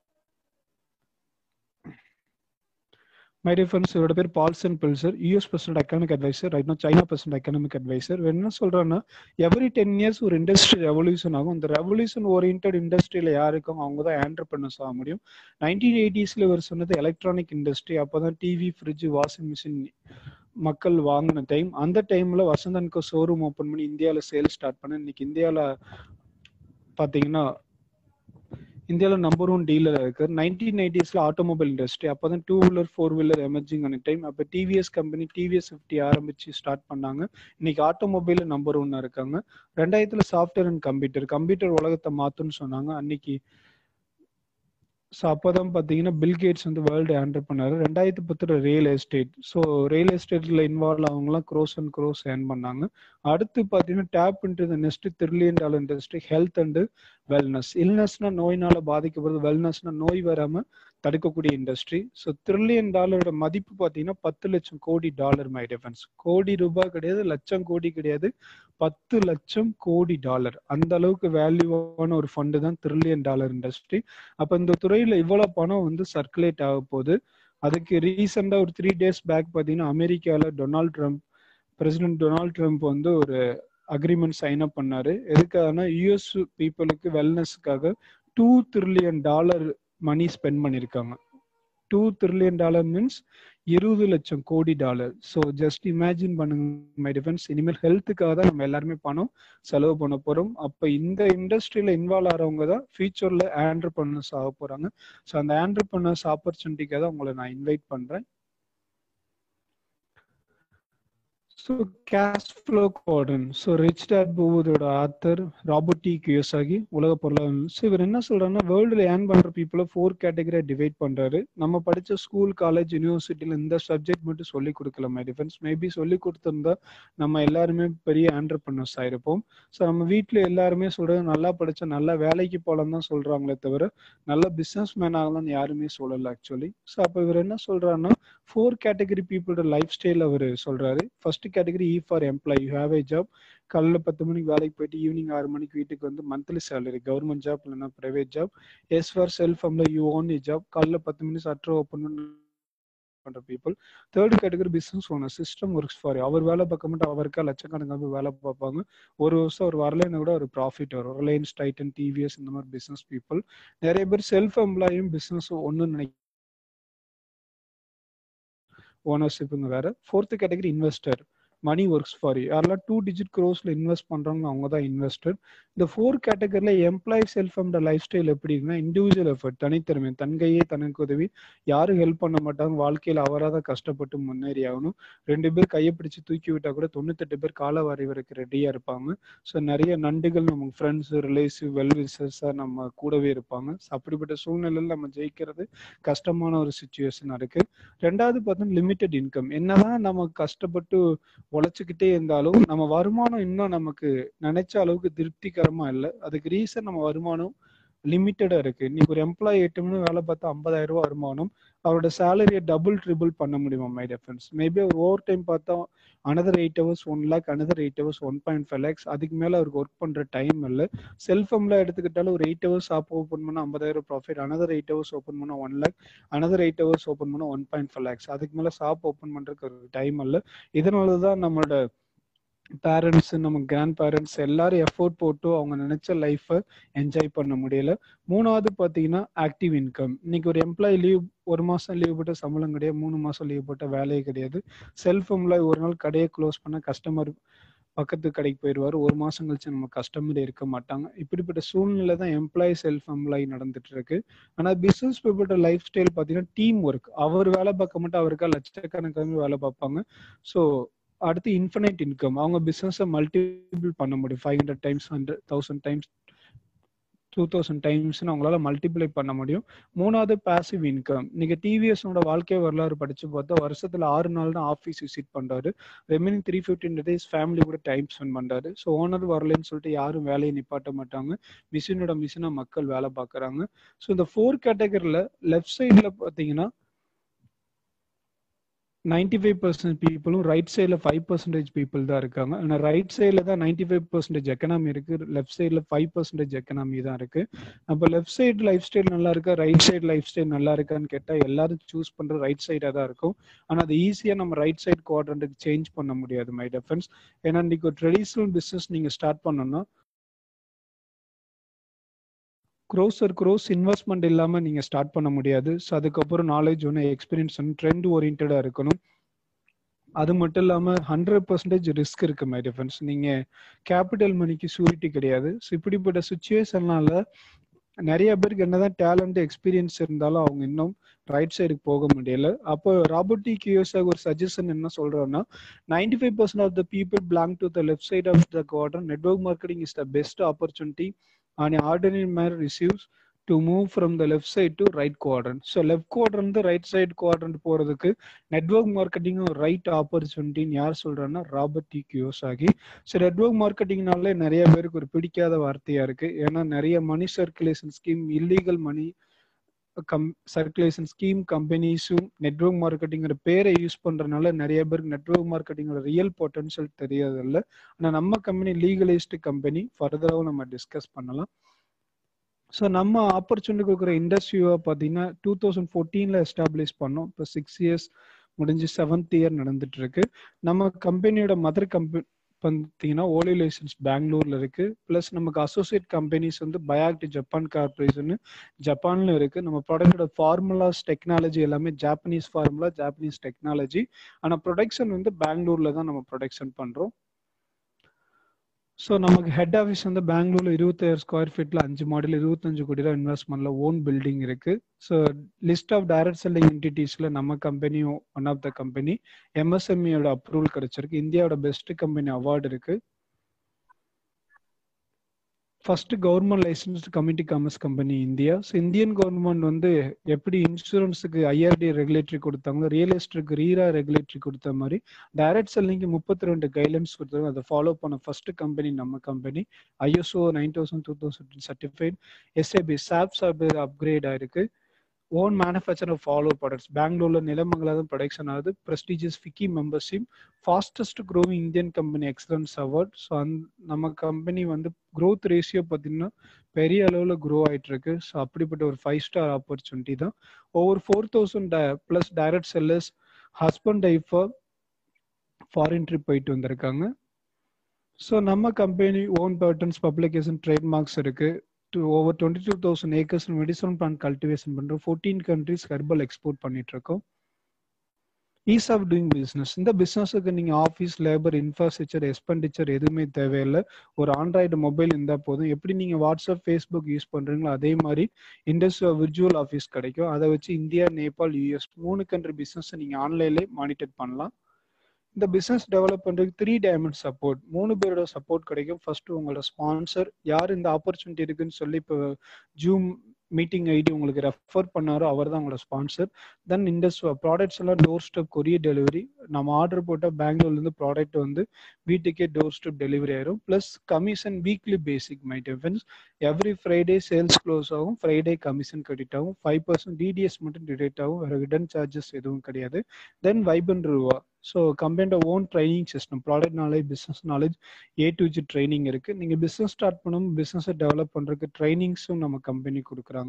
மை டியர் ஃப்ரெண்ட்ஸ், இவரோட பேர் Paul Zane Pilzer, US president economic adviser, right now China president economic adviser. என்ன சொல்றேன்னா, எவ்ரி 10 years ஒரு இண்டஸ்ட்ரி ரெவல்யூஷன் ஆகும். இந்த ரெவல்யூஷன் ஓரியன்ட் இண்டஸ்ட்ரியில யார் இருக்காங்க அவங்க தான் ஆண்டர்பிரனர்ஸ் ஆக முடியும். 1980s இவர் சொன்னது எலக்ட்ரானிக் இண்டஸ்ட்ரி. அப்போதான் டிவி, ஃப்ரிட்ஜ், வாஷிங் மிஷின் மக்கள் வாங்கின டைம். அந்த டைம்ல வசந்தன்கோ ஷோரூம் ஓப்பன் பண்ணி இந்தியாவில் சேல் ஸ்டார்ட் பண்ண. இன்னைக்கு இந்தியாவில் பார்த்தீங்கன்னா இந்தியாவில் நம்பர் 1 டீலர் இருக்கு. 1990s automobile industry. அப்போதான் 2 wheeler 4 wheeler எமர்ஜிங் ஆன டைம். அப்போ டிவிஎஸ் கம்பெனி டிவிஎஸ் 50 ஆரம்பிச்சு ஸ்டார்ட் பண்ணாங்க. இன்னைக்கு ஆட்டோமொபைல் நம்பர் 1 இருக்காங்க. 2000 சாஃப்ட்வேர் அண்ட் கம்ப்யூட்டர் உலகத்தை மாத்துன்னு சொன்னாங்க. அன்னைக்கு ஸோ அப்போதான் பார்த்தீங்கன்னா பில்கேட்ஸ் வேர்ல்டு ஆண்டர் பண்ணாரு. 2010 ரியல் எஸ்டேட். ஸோ ரியல் எஸ்டேட்ல இன்வால்வ் அவங்கலாம் க்ரோஸ் அண்ட் க்ரோஸ் ஏர்ன் பண்ணாங்க. அடுத்து பார்த்தீங்கன்னா tap into the next $1 trillion industry, health and wellness. இல்னஸ்னா நோயினால பாதிக்கப்படுது, வெல்னஸ்னா நோய் வராம தடுக்கக்கூடிய இண்டஸ்ட்ரி. ஸோ $1 trillion மதிப்பு பார்த்தீங்கன்னா $10 லட்சம் கோடி. மை டிஃபரன்ஸ், கோடி ரூபாய் கிடையாது, லட்சம் கோடி கிடையாது, $10 லட்சம் கோடி. அந்த அளவுக்கு வேல்யூவான ஒரு ஃபண்டு தான் $1 trillion இண்டஸ்ட்ரி. அப்ப இந்த துறையில இவ்வளவு பணம் சர்க்குலேட் ஆக போகுது. அதுக்கு ரீசெண்டா ஒரு 3 days பேக் பார்த்தீங்கன்னா அமெரிக்கால பிரசிடென்ட் டொனால்ட் ட்ரம்ப் ஒரு அக்ரிமெண்ட் சைன் அப் பண்ணாரு. எதுக்காகனா யூஎஸ் பீப்புளுக்கு வெல்னஸ்க்காக $2 trillion மணி ஸ்பெண்ட் பண்ணியிருக்காங்க. $2 trillion மீன்ஸ் 20 லட்சம் கோடி டாலர். ஸோ ஜஸ்ட் இமேஜின் பண்ணுங்க மை டிஃபென்ஸ். இனிமேல் ஹெல்த்துக்காக தான் நம்ம எல்லாருமே பணம் செலவு பண்ண போறோம். அப்போ இந்த இண்டஸ்ட்ரியில இன்வால்வ் ஆகிறவங்க தான் ஃபியூச்சர்ல ஆண்டர்பிரனர்ஸ் ஆக போறாங்க. ஸோ அந்த ஆண்டர்பிரனர்ஸ் ஆப்பர்ச்சுனிட்டிக்காக தான் உங்களை நான் இன்வைட் பண்றேன். So cash flow quadrant. So rich dad பூவோட ஆத்தர் ராபர்ட் டி கியோசாகி உலக பொருளாதாரம். ஸோ இவர் என்ன சொல்றாருன்னா வேர்ல்டுல ஏர்ன் பண்ற பீப்புளை 4 கேட்டகரியா டிவைட் பண்றாரு. நம்ம படிச்ச ஸ்கூல், காலேஜ், யூனிவர்சிட்டியில இந்த சப்ஜெக்ட் மட்டும் சொல்லி கொடுக்கல மை டிஃபென்ஸ். மேபி சொல்லி கொடுத்திருந்தா நம்ம எல்லாருமே பெரிய ஆண்டர்பிரனர்ஸ் ஆயிருப்போம். ஸோ நம்ம வீட்டில் எல்லாருமே சொல்றது நல்லா படிச்சா நல்லா வேலைக்கு போகலாம் தான் சொல்றாங்களே தவிர நல்ல பிசினஸ் மேன் ஆகலாம்னு யாருமே சொல்லல ஆக்சுவலி. ஸோ அப்போ இவர் என்ன சொல்றாருன்னா 4 கேட்டகரி பீப்புளோட லைஃப் ஸ்டைல் அவர் சொல்றாரு. First category E for employ. You have a job. காலைல 10 மணிக்கு வேலைக்கு போயிட்டு ஈவினிங் 6 மணிக்கு வீட்டுக்கு வந்து மந்த்லி சேலரி, கவர்மெண்ட் ஜாப் இல்லைன்னா private job. S for self employ. You own a job. காலைல 10 மணி சட்டர் ஓப்பன் பண்ற people. Third category business owner. System works for. அவர் வேலை பார்க்க மட்டும் அவருக்கா லட்சக்கணக்காக வேலை பார்ப்பாங்க. ஒரு வருஷம் அவர் வரலைன்னு கூட ஒரு ப்ராஃபிட் வரும். ரிலையன்ஸ், டைட்டன், டிவிஎஸ் இந்த மாதிரி பிசினஸ் பீப்புள். நிறைய பேர் செல்ஃப் எம்ப்ளாயும் பிசினஸ் ஒன்னு நினைக்க ஓனர்ஷிப்புங்க வேற. Fourth category investor. Money works for you. யாரெல்லாம் 2 digit crores இன்வெஸ்ட் பண்றாங்க அவங்க தான் இன்வெஸ்டர். இந்த 4 கேட்டகரியில employ self employ lifestyle எப்படின்னா இண்டிவிஜுவல் எஃபர்ட், தனித்திறமை, தன்கையே தனக்கு உதவி, யாரும் ஹெல்ப் பண்ண மாட்டாங்க, வாழ்க்கையில் அவராக தான் கஷ்டப்பட்டு முன்னேறி ஆகணும். 2 பேர் கையை பிடிச்சு தூக்கி விட்டா கூட 98 பேர் கால வரைவருக்கு ரெடியா இருப்பாங்க. ஸோ நிறைய நண்டுகள் நமக்கு ஃப்ரெண்ட்ஸ், ரிலேட்டிவ், வெல்விஷர்ஸா நம்ம கூடவே இருப்பாங்க. அப்படிப்பட்ட சூழ்நிலையில் நம்ம ஜெயிக்கிறது கஷ்டமான ஒரு சுச்சுவேஷன் இருக்கு. ரெண்டாவது பார்த்தோம்னா லிமிட்டட் இன்கம். என்னதான் நம்ம கஷ்டப்பட்டு உழைச்சுக்கிட்டே இருந்தாலும் நம்ம வருமானம் இன்னும் நமக்கு நினைச்ச அளவுக்கு திருப்திகரமா இல்லை. அதுக்கு ரீசன் நம்ம வருமானம் லிமிட்டடா இருக்கு. இன்னைக்கு ஒரு எம்ப்ளாயி 8 மணி வேலை பார்த்தா 50,000 ரூபாய் வருமானம். அவரோட சேலரியை டபுள் ட்ரிபிள் பண்ண முடியுமா மை டிஃபரன்ஸ்? மேபி அவர் ஓவர் டைம் பார்த்தா அனதர் 8 hours 1 lakh, another 8 hours 1.5 lakhs. அதுக்கு மேல அவருக்கு ஒர்க் பண்ற டைம் இல்லை. செல்ஃப் எம்ப்ளாய் எடுத்துக்கிட்டாலும் ஒரு 8 hours ஷாப் ஓப்பன் பண்ணா 50,000 ப்ராஃபிட், அனதர் 8 hours ஓப்பன் பண்ணா 1 lakh, அனதர் 8 hours ஓப்பன் பண்ணா 1.5 lakhs. அதுக்கு மேல ஷாப் ஓப்பன் பண்றதுக்கு ஒரு டைம் இல்லை. இதனாலதான் நம்மளோட பேரண்ட்ஸ், நம்ம கிராண்ட் பேரண்ட்ஸ் எல்லாரும் எஃபோர்ட் போட்டு அவங்க நினைச்ச லைஃபை என்ஜாய் பண்ண முடியல. மூணாவது பார்த்தீங்கன்னா ஆக்டிவ் இன்கம். இன்னைக்கு ஒரு எம்ப்ளாயி லீவ், 1 மாசம் லீவ் போட்ட சம்பளம் கிடையாது, 3 மாசம் லீவ் போட்ட வேலையே கிடையாது. செல்ஃப் எம்ப்ளாய் ஒரு நாள் கடையை க்ளோஸ் பண்ண கஸ்டமர் பக்கத்து கடைக்கு போயிடுவார், 1 மாசம் கழிச்சு நம்ம கஸ்டமர் இருக்க மாட்டாங்க. இப்படிப்பட்ட சூழ்நிலை தான் எம்ப்ளாயி செல்ஃப் எம்ப்ளாயி நடந்துட்டு இருக்கு. ஆனா பிசினஸ் பீப்புளோட லைஃப் ஸ்டைல் பார்த்தீங்கன்னா டீம் ஒர்க். அவர் வேலை பார்க்க மட்டும் அவருக்கா லட்சக்கணக்கான வேலை பார்ப்பாங்க. ஸோ அடுத்து இன்ஃபினைட் இன்கம். அவங்க பிசினஸை மல்டிபிள் பண்ண முடியும். 500 times, 100,000 times, 2000 டைம்ஸ்னு அவங்களால மல்டிப்ளை பண்ண முடியும். மூணாவது பாசிவ் இன்கம். இன்னைக்கு டிவிஎஸோட வாழ்க்கை வரலாறு படிச்சு பார்த்தா வருஷத்துல 6 நாள் தான் ஆஃபீஸ் விசிட் பண்றாரு. ரெமினிங் 315 days ஃபேமிலி கூட டைம் ஸ்பெண்ட் பண்றாரு. ஸோ ஓனர் வரலன்னு சொல்லிட்டு யாரும் வேலையை நிப்பாட்ட மாட்டாங்க. மிஷினோட மிஷினா மக்கள் வேலை பார்க்குறாங்க. ஸோ இந்த 4 கேட்டகரியில லெஃப்ட் சைட்ல பார்த்தீங்கன்னா 95% பீப்புளும், ரைட் சைடில் 5% பீப்புள் தான் இருக்காங்க. ஆனால் ரைட் சைடில் தான் 95% எக்கனாமி இருக்கு, லெஃப்ட் சைடில் 5% எக்கனாமி தான் இருக்கு. அப்போ லெஃப்ட் சைடு லைஃப் ஸ்டைல் நல்லா இருக்கா, ரைட் சைடு லைஃப் ஸ்டைல் நல்லா இருக்கான்னு கேட்டால் எல்லாரும் சூஸ் பண்ற ரைட் சைடாக தான் இருக்கும். ஆனால் அது ஈஸியாக நம்ம ரைட் சைடு குவாட்ரண்ட்டுக்கு சேஞ்ச் பண்ண முடியாது மை டிஃபரன்ஸ். ஏன்னா இன்னைக்கு ஒரு ட்ரெடிஷ்னல் பிஸ்னஸ் நீங்க ஸ்டார்ட் பண்ணணும்னா க்ரோஸ் இன்வெஸ்ட்மெண்ட் இல்லாமல் நீங்கள் ஸ்டார்ட் பண்ண முடியாது. ஸோ அதுக்கப்புறம் நாலேஜ் ஒன்று, எக்ஸ்பீரியன்ஸ் ஒன்று, ட்ரெண்ட் ஓரியன்டாக இருக்கணும். அது மட்டும் இல்லாமல் 100% ரிஸ்க் இருக்கு மை டிஃபரன்ஸ். நீங்கள் கேபிட்டல் மணிக்கு சூரிட்டி கிடையாது. ஸோ இப்படிப்பட்ட சுச்சுவேஷன்னால நிறைய பேருக்கு என்னதான் டேலண்ட், எக்ஸ்பீரியன்ஸ் இருந்தாலும் அவங்க இன்னும் ரைட் சைடுக்கு போக முடியல. அப்போ ராபர்ட் டி கியோசாகி ஒரு சஜஷன் என்ன சொல்றோம்னா 95% of the people belong to the left side of the quadrant. Network marketing is the best opportunity and ordinary man receives to move from the left side to right quadrant. So left quadrant to right side quadrant போறதுக்கு network marketing ஒரு right ஆப்பர்ச்சுனிட்டின்னு யார் சொல்றாங்கன்னா Robert T Kiyosaki. So network மார்க்கெட்டிங்னாலே நிறைய பேருக்கு ஒரு பிடிக்காத வார்த்தையா இருக்கு. ஏன்னா நிறைய money circulation scheme, illegal money circulation scheme கம்பெனிஸும் நெட்வொர்க் மார்க்கெட்டிங்கிற பேரை யூஸ் பண்றதுனால நிறைய பேருக்கு நெட்வொர்க் மார்க்கெட்டிங்கோட ரியல் பொட்டன்ஷியல் தெரியறதில்ல. ஆனால் நம்ம கம்பெனி லீகலைஸ்டு கம்பெனி, ஃபர்தராகவும் நம்ம டிஸ்கஸ் பண்ணலாம். ஸோ நம்ம ஆப்பர்ச்சுனிட்டி கொடுக்குற இண்டஸ் விவா பார்த்தீங்கன்னா 2014 எஸ்டாப்ளிஷ் பண்ணோம். இப்போ 6 years முடிஞ்சு 7th year நடந்துட்டு இருக்கு. நம்ம கம்பெனியோட மதர் கம்பெனி பார்த்தீங்கன்னா ஓலி லைசன்ஸ் பெங்களூர்ல இருக்கு. பிளஸ் நமக்கு அசோசியேட் கம்பெனிஸ் வந்து பயாக்ட் ஜப்பான் கார்பரேஷன் ஜப்பான்ல இருக்கு. நம்ம ப்ராடக்டோட ஃபார்முலாஸ் டெக்னாலஜி எல்லாமே ஜாப்பனீஸ் ஃபார்முலா, ஜாப்பனீஸ் டெக்னாலஜி. ஆனால் ப்ரொடக்ஷன் வந்து பெங்களூர்ல தான் நம்ம ப்ரொடக்ஷன் பண்றோம். ஸோ நமக்கு ஹெட் ஆஃபீஸ் வந்து பெங்களூர்ல 27,000 ஸ்கொயர் ஃபீட்ல 5 மாடல் 25 கோடி ரூபா இன்வெஸ்ட்மெண்ட்ல ஓன் பில்டிங் இருக்கு. So list of direct selling என்டிட்டிஸ்ல நம்ம கம்பெனியும் ஒன் ஆஃப் த கம்பெனி. எம்எஸ்எம்இயோட அப்ரூவல் கிடைச்சிருக்கு. இந்தியாவோட பெஸ்ட் கம்பெனி அவார்டு இருக்கு. First government licensed community commerce company India. So Indian government வந்து எப்படி இன்சூரன்ஸுக்கு ஐஆர்டி ரெகுலேட்டரி கொடுத்தாங்களோ, ரியல் எஸ்டேட்டுக்கு ரீரா ரெகுலேட்டரி கொடுத்த மாதிரி டைரக்ட் செல்லிங்க்கு 32 கைட்லைன்ஸ் கொடுத்தாங்க. அதை ஃபாலோ பண்ண ஃபர்ஸ்ட் கம்பெனி நம்ம company. ISO 9000 2000 certified. SAP SAP upgrade ஆயிருக்கு. Own manufacture of follow products. பெங்களூர்ல நிலமங்கலம் ப்ரொடக்ஷன் ஆகுது. Prestigious FICCI membership. Fastest growing Indian company excellence award. So நம்ம கம்பெனி வந்து க்ரோத் ரேஷியோ பார்த்தீங்கன்னா பெரிய அளவில் க்ரோ ஆகிட்டு இருக்கு. ஸோ அப்படிப்பட்ட ஒரு 5 ஸ்டார் ஆப்பர்ச்சுனிட்டி தான். Over 4000 plus direct sellers husband ஒய்ஃபா ஃபாரின் ட்ரிப் போயிட்டு வந்திருக்காங்க. ஸோ நம்ம company own patents publication trademarks இருக்கு. over 22,000 acres medicinal plant cultivation பண்றோம். 14 countries herbal export பண்ணிட்டு இருக்கோம். Ease of doing business. இந்த பிஸ்னஸுக்கு நீங்க ஆஃபீஸ் லேபர் இன்ஃப்ராஸ்ட்ரக்சர் எக்ஸ்பெண்டிச்சர் எதுவுமே தேவையில்லை. ஒரு ஆண்ட்ராய்டு மொபைல் இருந்தால் போதும். எப்படி நீங்க வாட்ஸ்அப் ஃபேஸ்புக் யூஸ் பண்றீங்களோ அதே மாதிரி இண்டஸ் விர்ச்சுவல் ஆஃபீஸ் கிடைக்கும். அதை வச்சு India, Nepal, US 3 country business நீங்க ஆன்லைன்லேயே மானிட்டர் பண்ணலாம். இந்த பிசினஸ் டெவலப் பண்றதுக்கு 3 டைமென்ஷன் சப்போர்ட், 3 பேரோட சப்போர்ட் கிடைக்கும். ஃபர்ஸ்ட் உங்களோட ஸ்பான்சர், யார் இந்த ஆப்பர்ச்சுனிட்டி இருக்குன்னு சொல்லி இப்போ ஜூம் மீட்டிங் ஐடி உங்களுக்கு ரெஃபர் பண்ணாரோ அவர் தான் உங்களோட ஸ்பான்சர். தென் இந்த ப்ராடக்ட்ஸ் எல்லாம் டோர் ஸ்டெப் கொரியர் டெலிவரி. நம்ம ஆர்டர் போட்டால் பெங்களூர்ல இருந்து ப்ராடக்ட் வந்து வீட்டுக்கே டோர் ஸ்டெப் டெலிவரி ஆயிரும். Plus commission weekly basic. My defence every Friday sales close ஆகும். ஃப்ரைடே கமிஷன் கிரெடிட் ஆகும். 5% டிடிஎஸ் மட்டும் டிடெக்ட் ஆகும். வேற ஹிடன் சார்ஜஸ் எதுவும் கிடையாது. தென் வைபன் ரூபா. ஸோ கம்பெனியோட own training system, product knowledge, business knowledge, A to Z training இருக்கு. நீங்க பிஸ்னஸ் ஸ்டார்ட் பண்ணும் பிஸ்னஸை டெவலப் பண்றதுக்கு ட்ரைனிங்ஸும் நம்ம கம்பெனி கொடுக்குறாங்க.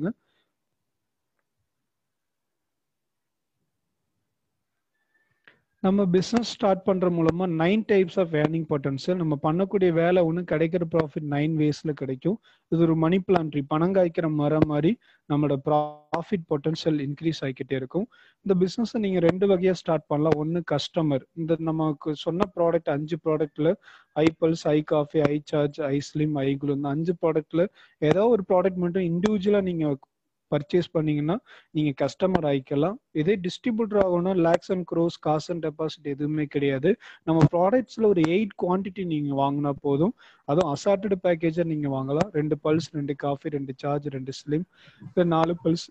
நம்ம பிஸ்னஸ் ஸ்டார்ட் பண்ற மூலமா 9 டைப்ஸ் ஆஃப் ஏர்னிங் பொட்டன்ஷியல். நம்ம பண்ணக்கூடிய வேலை ஒன்று கிடைக்கிற ப்ராஃபிட் 9 வேஸ்ல கிடைக்கும். இது ஒரு மணி பிளான்ட்ரி, பணம் காய்க்கிற மரம் மாதிரி நம்மளோட ப்ராஃபிட் பொட்டன்ஷியல் இன்க்ரீஸ் ஆகிக்கிட்டே இருக்கும். இந்த பிஸ்னஸை நீங்க 2 வகையா ஸ்டார்ட் பண்ணலாம். ஒன்று கஸ்டமர். இந்த நமக்கு சொன்ன ப்ராடக்ட் 5 ப்ராடக்ட்ல I pulse, I coffee, I charge, I slim, I glow, இந்த 5 ப்ராடக்ட்ல ஏதோ ஒரு ப்ராடக்ட் மட்டும் இண்டிவிஜுவலா நீங்க பர்ச்சேஸ் பண்ணீங்கன்னா நீங்க கஸ்டமர் ஆயிக்கலாம். இதே டிஸ்ட்ரிபியூட்டர் ஆகணும்னா லேக்ஸ் அண்ட் க்ரோஸ், காசு அண்ட் டெபாசிட் எதுவுமே கிடையாது. நம்ம ப்ராடக்ட்ஸ்ல ஒரு 8 குவான்டிட்டி நீங்க வாங்கினா போதும். அதுவும் அசார்டட் பேக்கேஜா நீங்க வாங்கலாம். 2 pulse, 2 coffee, 2 charge, 2 slim, 4 pulse,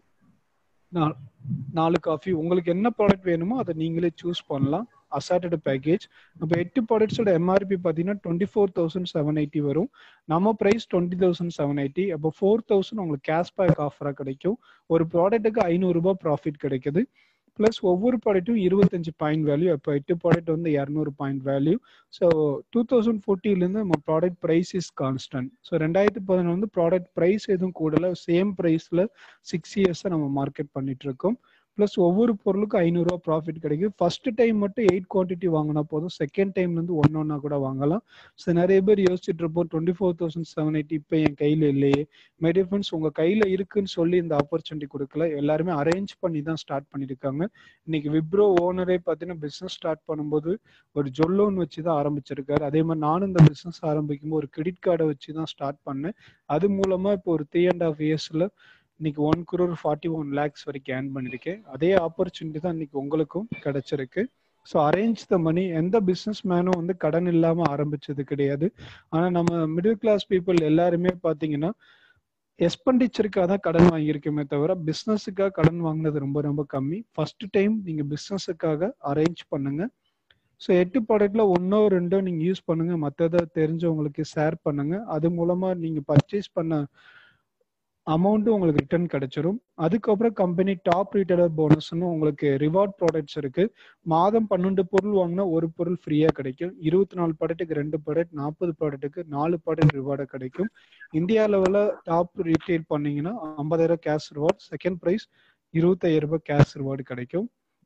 4 coffee. உங்களுக்கு என்ன ப்ராடக்ட் வேணுமோ அதை நீங்களே சூஸ் பண்ணலாம். Assorted package. அப்போ 8 ப்ராடக்ட்ஸோட எம்ஆர்பி பார்த்தீங்கன்னா 24,780 வரும். நம்ம ப்ரைஸ் 20,780. அப்போ 4,000 உங்களுக்கு கேஷ்பேக் ஆஃபராக கிடைக்கும். ஒரு ப்ராடக்ட்டுக்கு 500 ரூபாய் ப்ராஃபிட் கிடைக்குது. பிளஸ் ஒவ்வொரு ப்ராடக்ட்டும் 25 பாயிண்ட் வேல்யூ. அப்போ 8 ப்ராடக்ட் வந்து 200 பாயிண்ட் வேல்யூ. ஸோ 2014 நம்ம product price is constant. So 2011 வந்து ப்ராடக்ட் ப்ரைஸ் எதுவும் கூடல, சேம் ப்ரைஸ்ல 6 இயர்ஸை நம்ம மார்க்கெட் பண்ணிட்டு இருக்கோம். பிளஸ் ஒவ்வொரு பொருளுக்கும் 500 ரூபா ப்ராஃபிட் கிடைக்கும். ஃபர்ஸ்ட் டைம் மட்டும் 8 குவான்டிட்டி வாங்கினா போதும். செகண்ட் டைம்ல இருந்து ஒன்னா கூட வாங்கலாம். ஸோ நிறைய பேர் யோசிச்சுட்டு இருப்போம் 24,780 இப்போ என் கையில இல்லையே. மை டிஃபரன்ஸ் உங்க கையில இருக்குன்னு சொல்லி இந்த ஆப்பர்ச்சுனிட்டி கொடுக்கல. எல்லாருமே அரேஞ்ச் பண்ணி தான் ஸ்டார்ட் பண்ணியிருக்காங்க. இன்னைக்கு விப்ரோ ஓனரே பார்த்தீங்கன்னா பிசினஸ் ஸ்டார்ட் பண்ணும்போது ஒரு ஜொல்லோன் வச்சு தான் ஆரம்பிச்சிருக்காரு. அதே மாதிரி நானும் இந்த பிசினஸ் ஆரம்பிக்கும்போது ஒரு கிரெடிட் கார்டை வச்சு தான் ஸ்டார்ட் பண்ணேன். அது மூலமா இப்போ ஒரு 3.5 இயர்ஸ்ல இன்னைக்கு 1 crore 41 lakhs வரைக்கும் ஏர்ன் பண்ணிருக்கேன். அதே ஆப்பர்ச்சுனிட்டி தான் இன்னைக்கு உங்களுக்கும் கிடைச்சிருக்கு. So arrange the money. எந்த பிஸ்னஸ் மேனும் வந்து கடன் இல்லாம ஆரம்பிச்சது கிடையாது. ஆனா நம்ம மிடில் கிளாஸ் பீப்புள் எல்லாருமே பாத்தீங்கன்னா எக்ஸ்பெண்டிச்சருக்காக தான் கடன் வாங்கியிருக்கோமே தவிர பிஸ்னஸுக்காக கடன் வாங்கினது ரொம்ப ரொம்ப கம்மி. ஃபர்ஸ்ட் டைம் நீங்க பிஸ்னஸுக்காக அரேஞ்ச் பண்ணுங்க. ஸோ 8 ப்ராடக்ட்ல 1 or 2 நீங்க யூஸ் பண்ணுங்க. மற்றதை தெரிஞ்சவங்களுக்கு ஷேர் பண்ணுங்க. அது மூலமா நீங்க பர்ச்சேஸ் பண்ண அமௌண்ட் உங்களுக்கு ரிட்டர்ன் கிடைச்சிரும். அதுக்கப்புறம் கம்பெனி டாப் ரீட்டைலர் போனஸ்ன்னு உங்களுக்கு ரிவார்ட் ப்ராடக்ட்ஸ் இருக்கு. மாதம் 12 பொருள் வாங்கினா ஒரு பொருள் ஃப்ரீயா கிடைக்கும். 24 ப்ராடக்ட்டுக்கு 2 ப்ராடக்ட், 40 ப்ராடக்ட்டுக்கு 4 ப்ராடக்ட் ரிவார்டு கிடைக்கும். இந்தியா லெவலில் டாப் ரீட்டைல் பண்ணீங்கன்னா 50,000 கேஷ் ரிவார்ட். செகண்ட் ப்ரைஸ் 25,000 ரூபாய் கேஷ் ரிவார்டு கிடைக்கும்.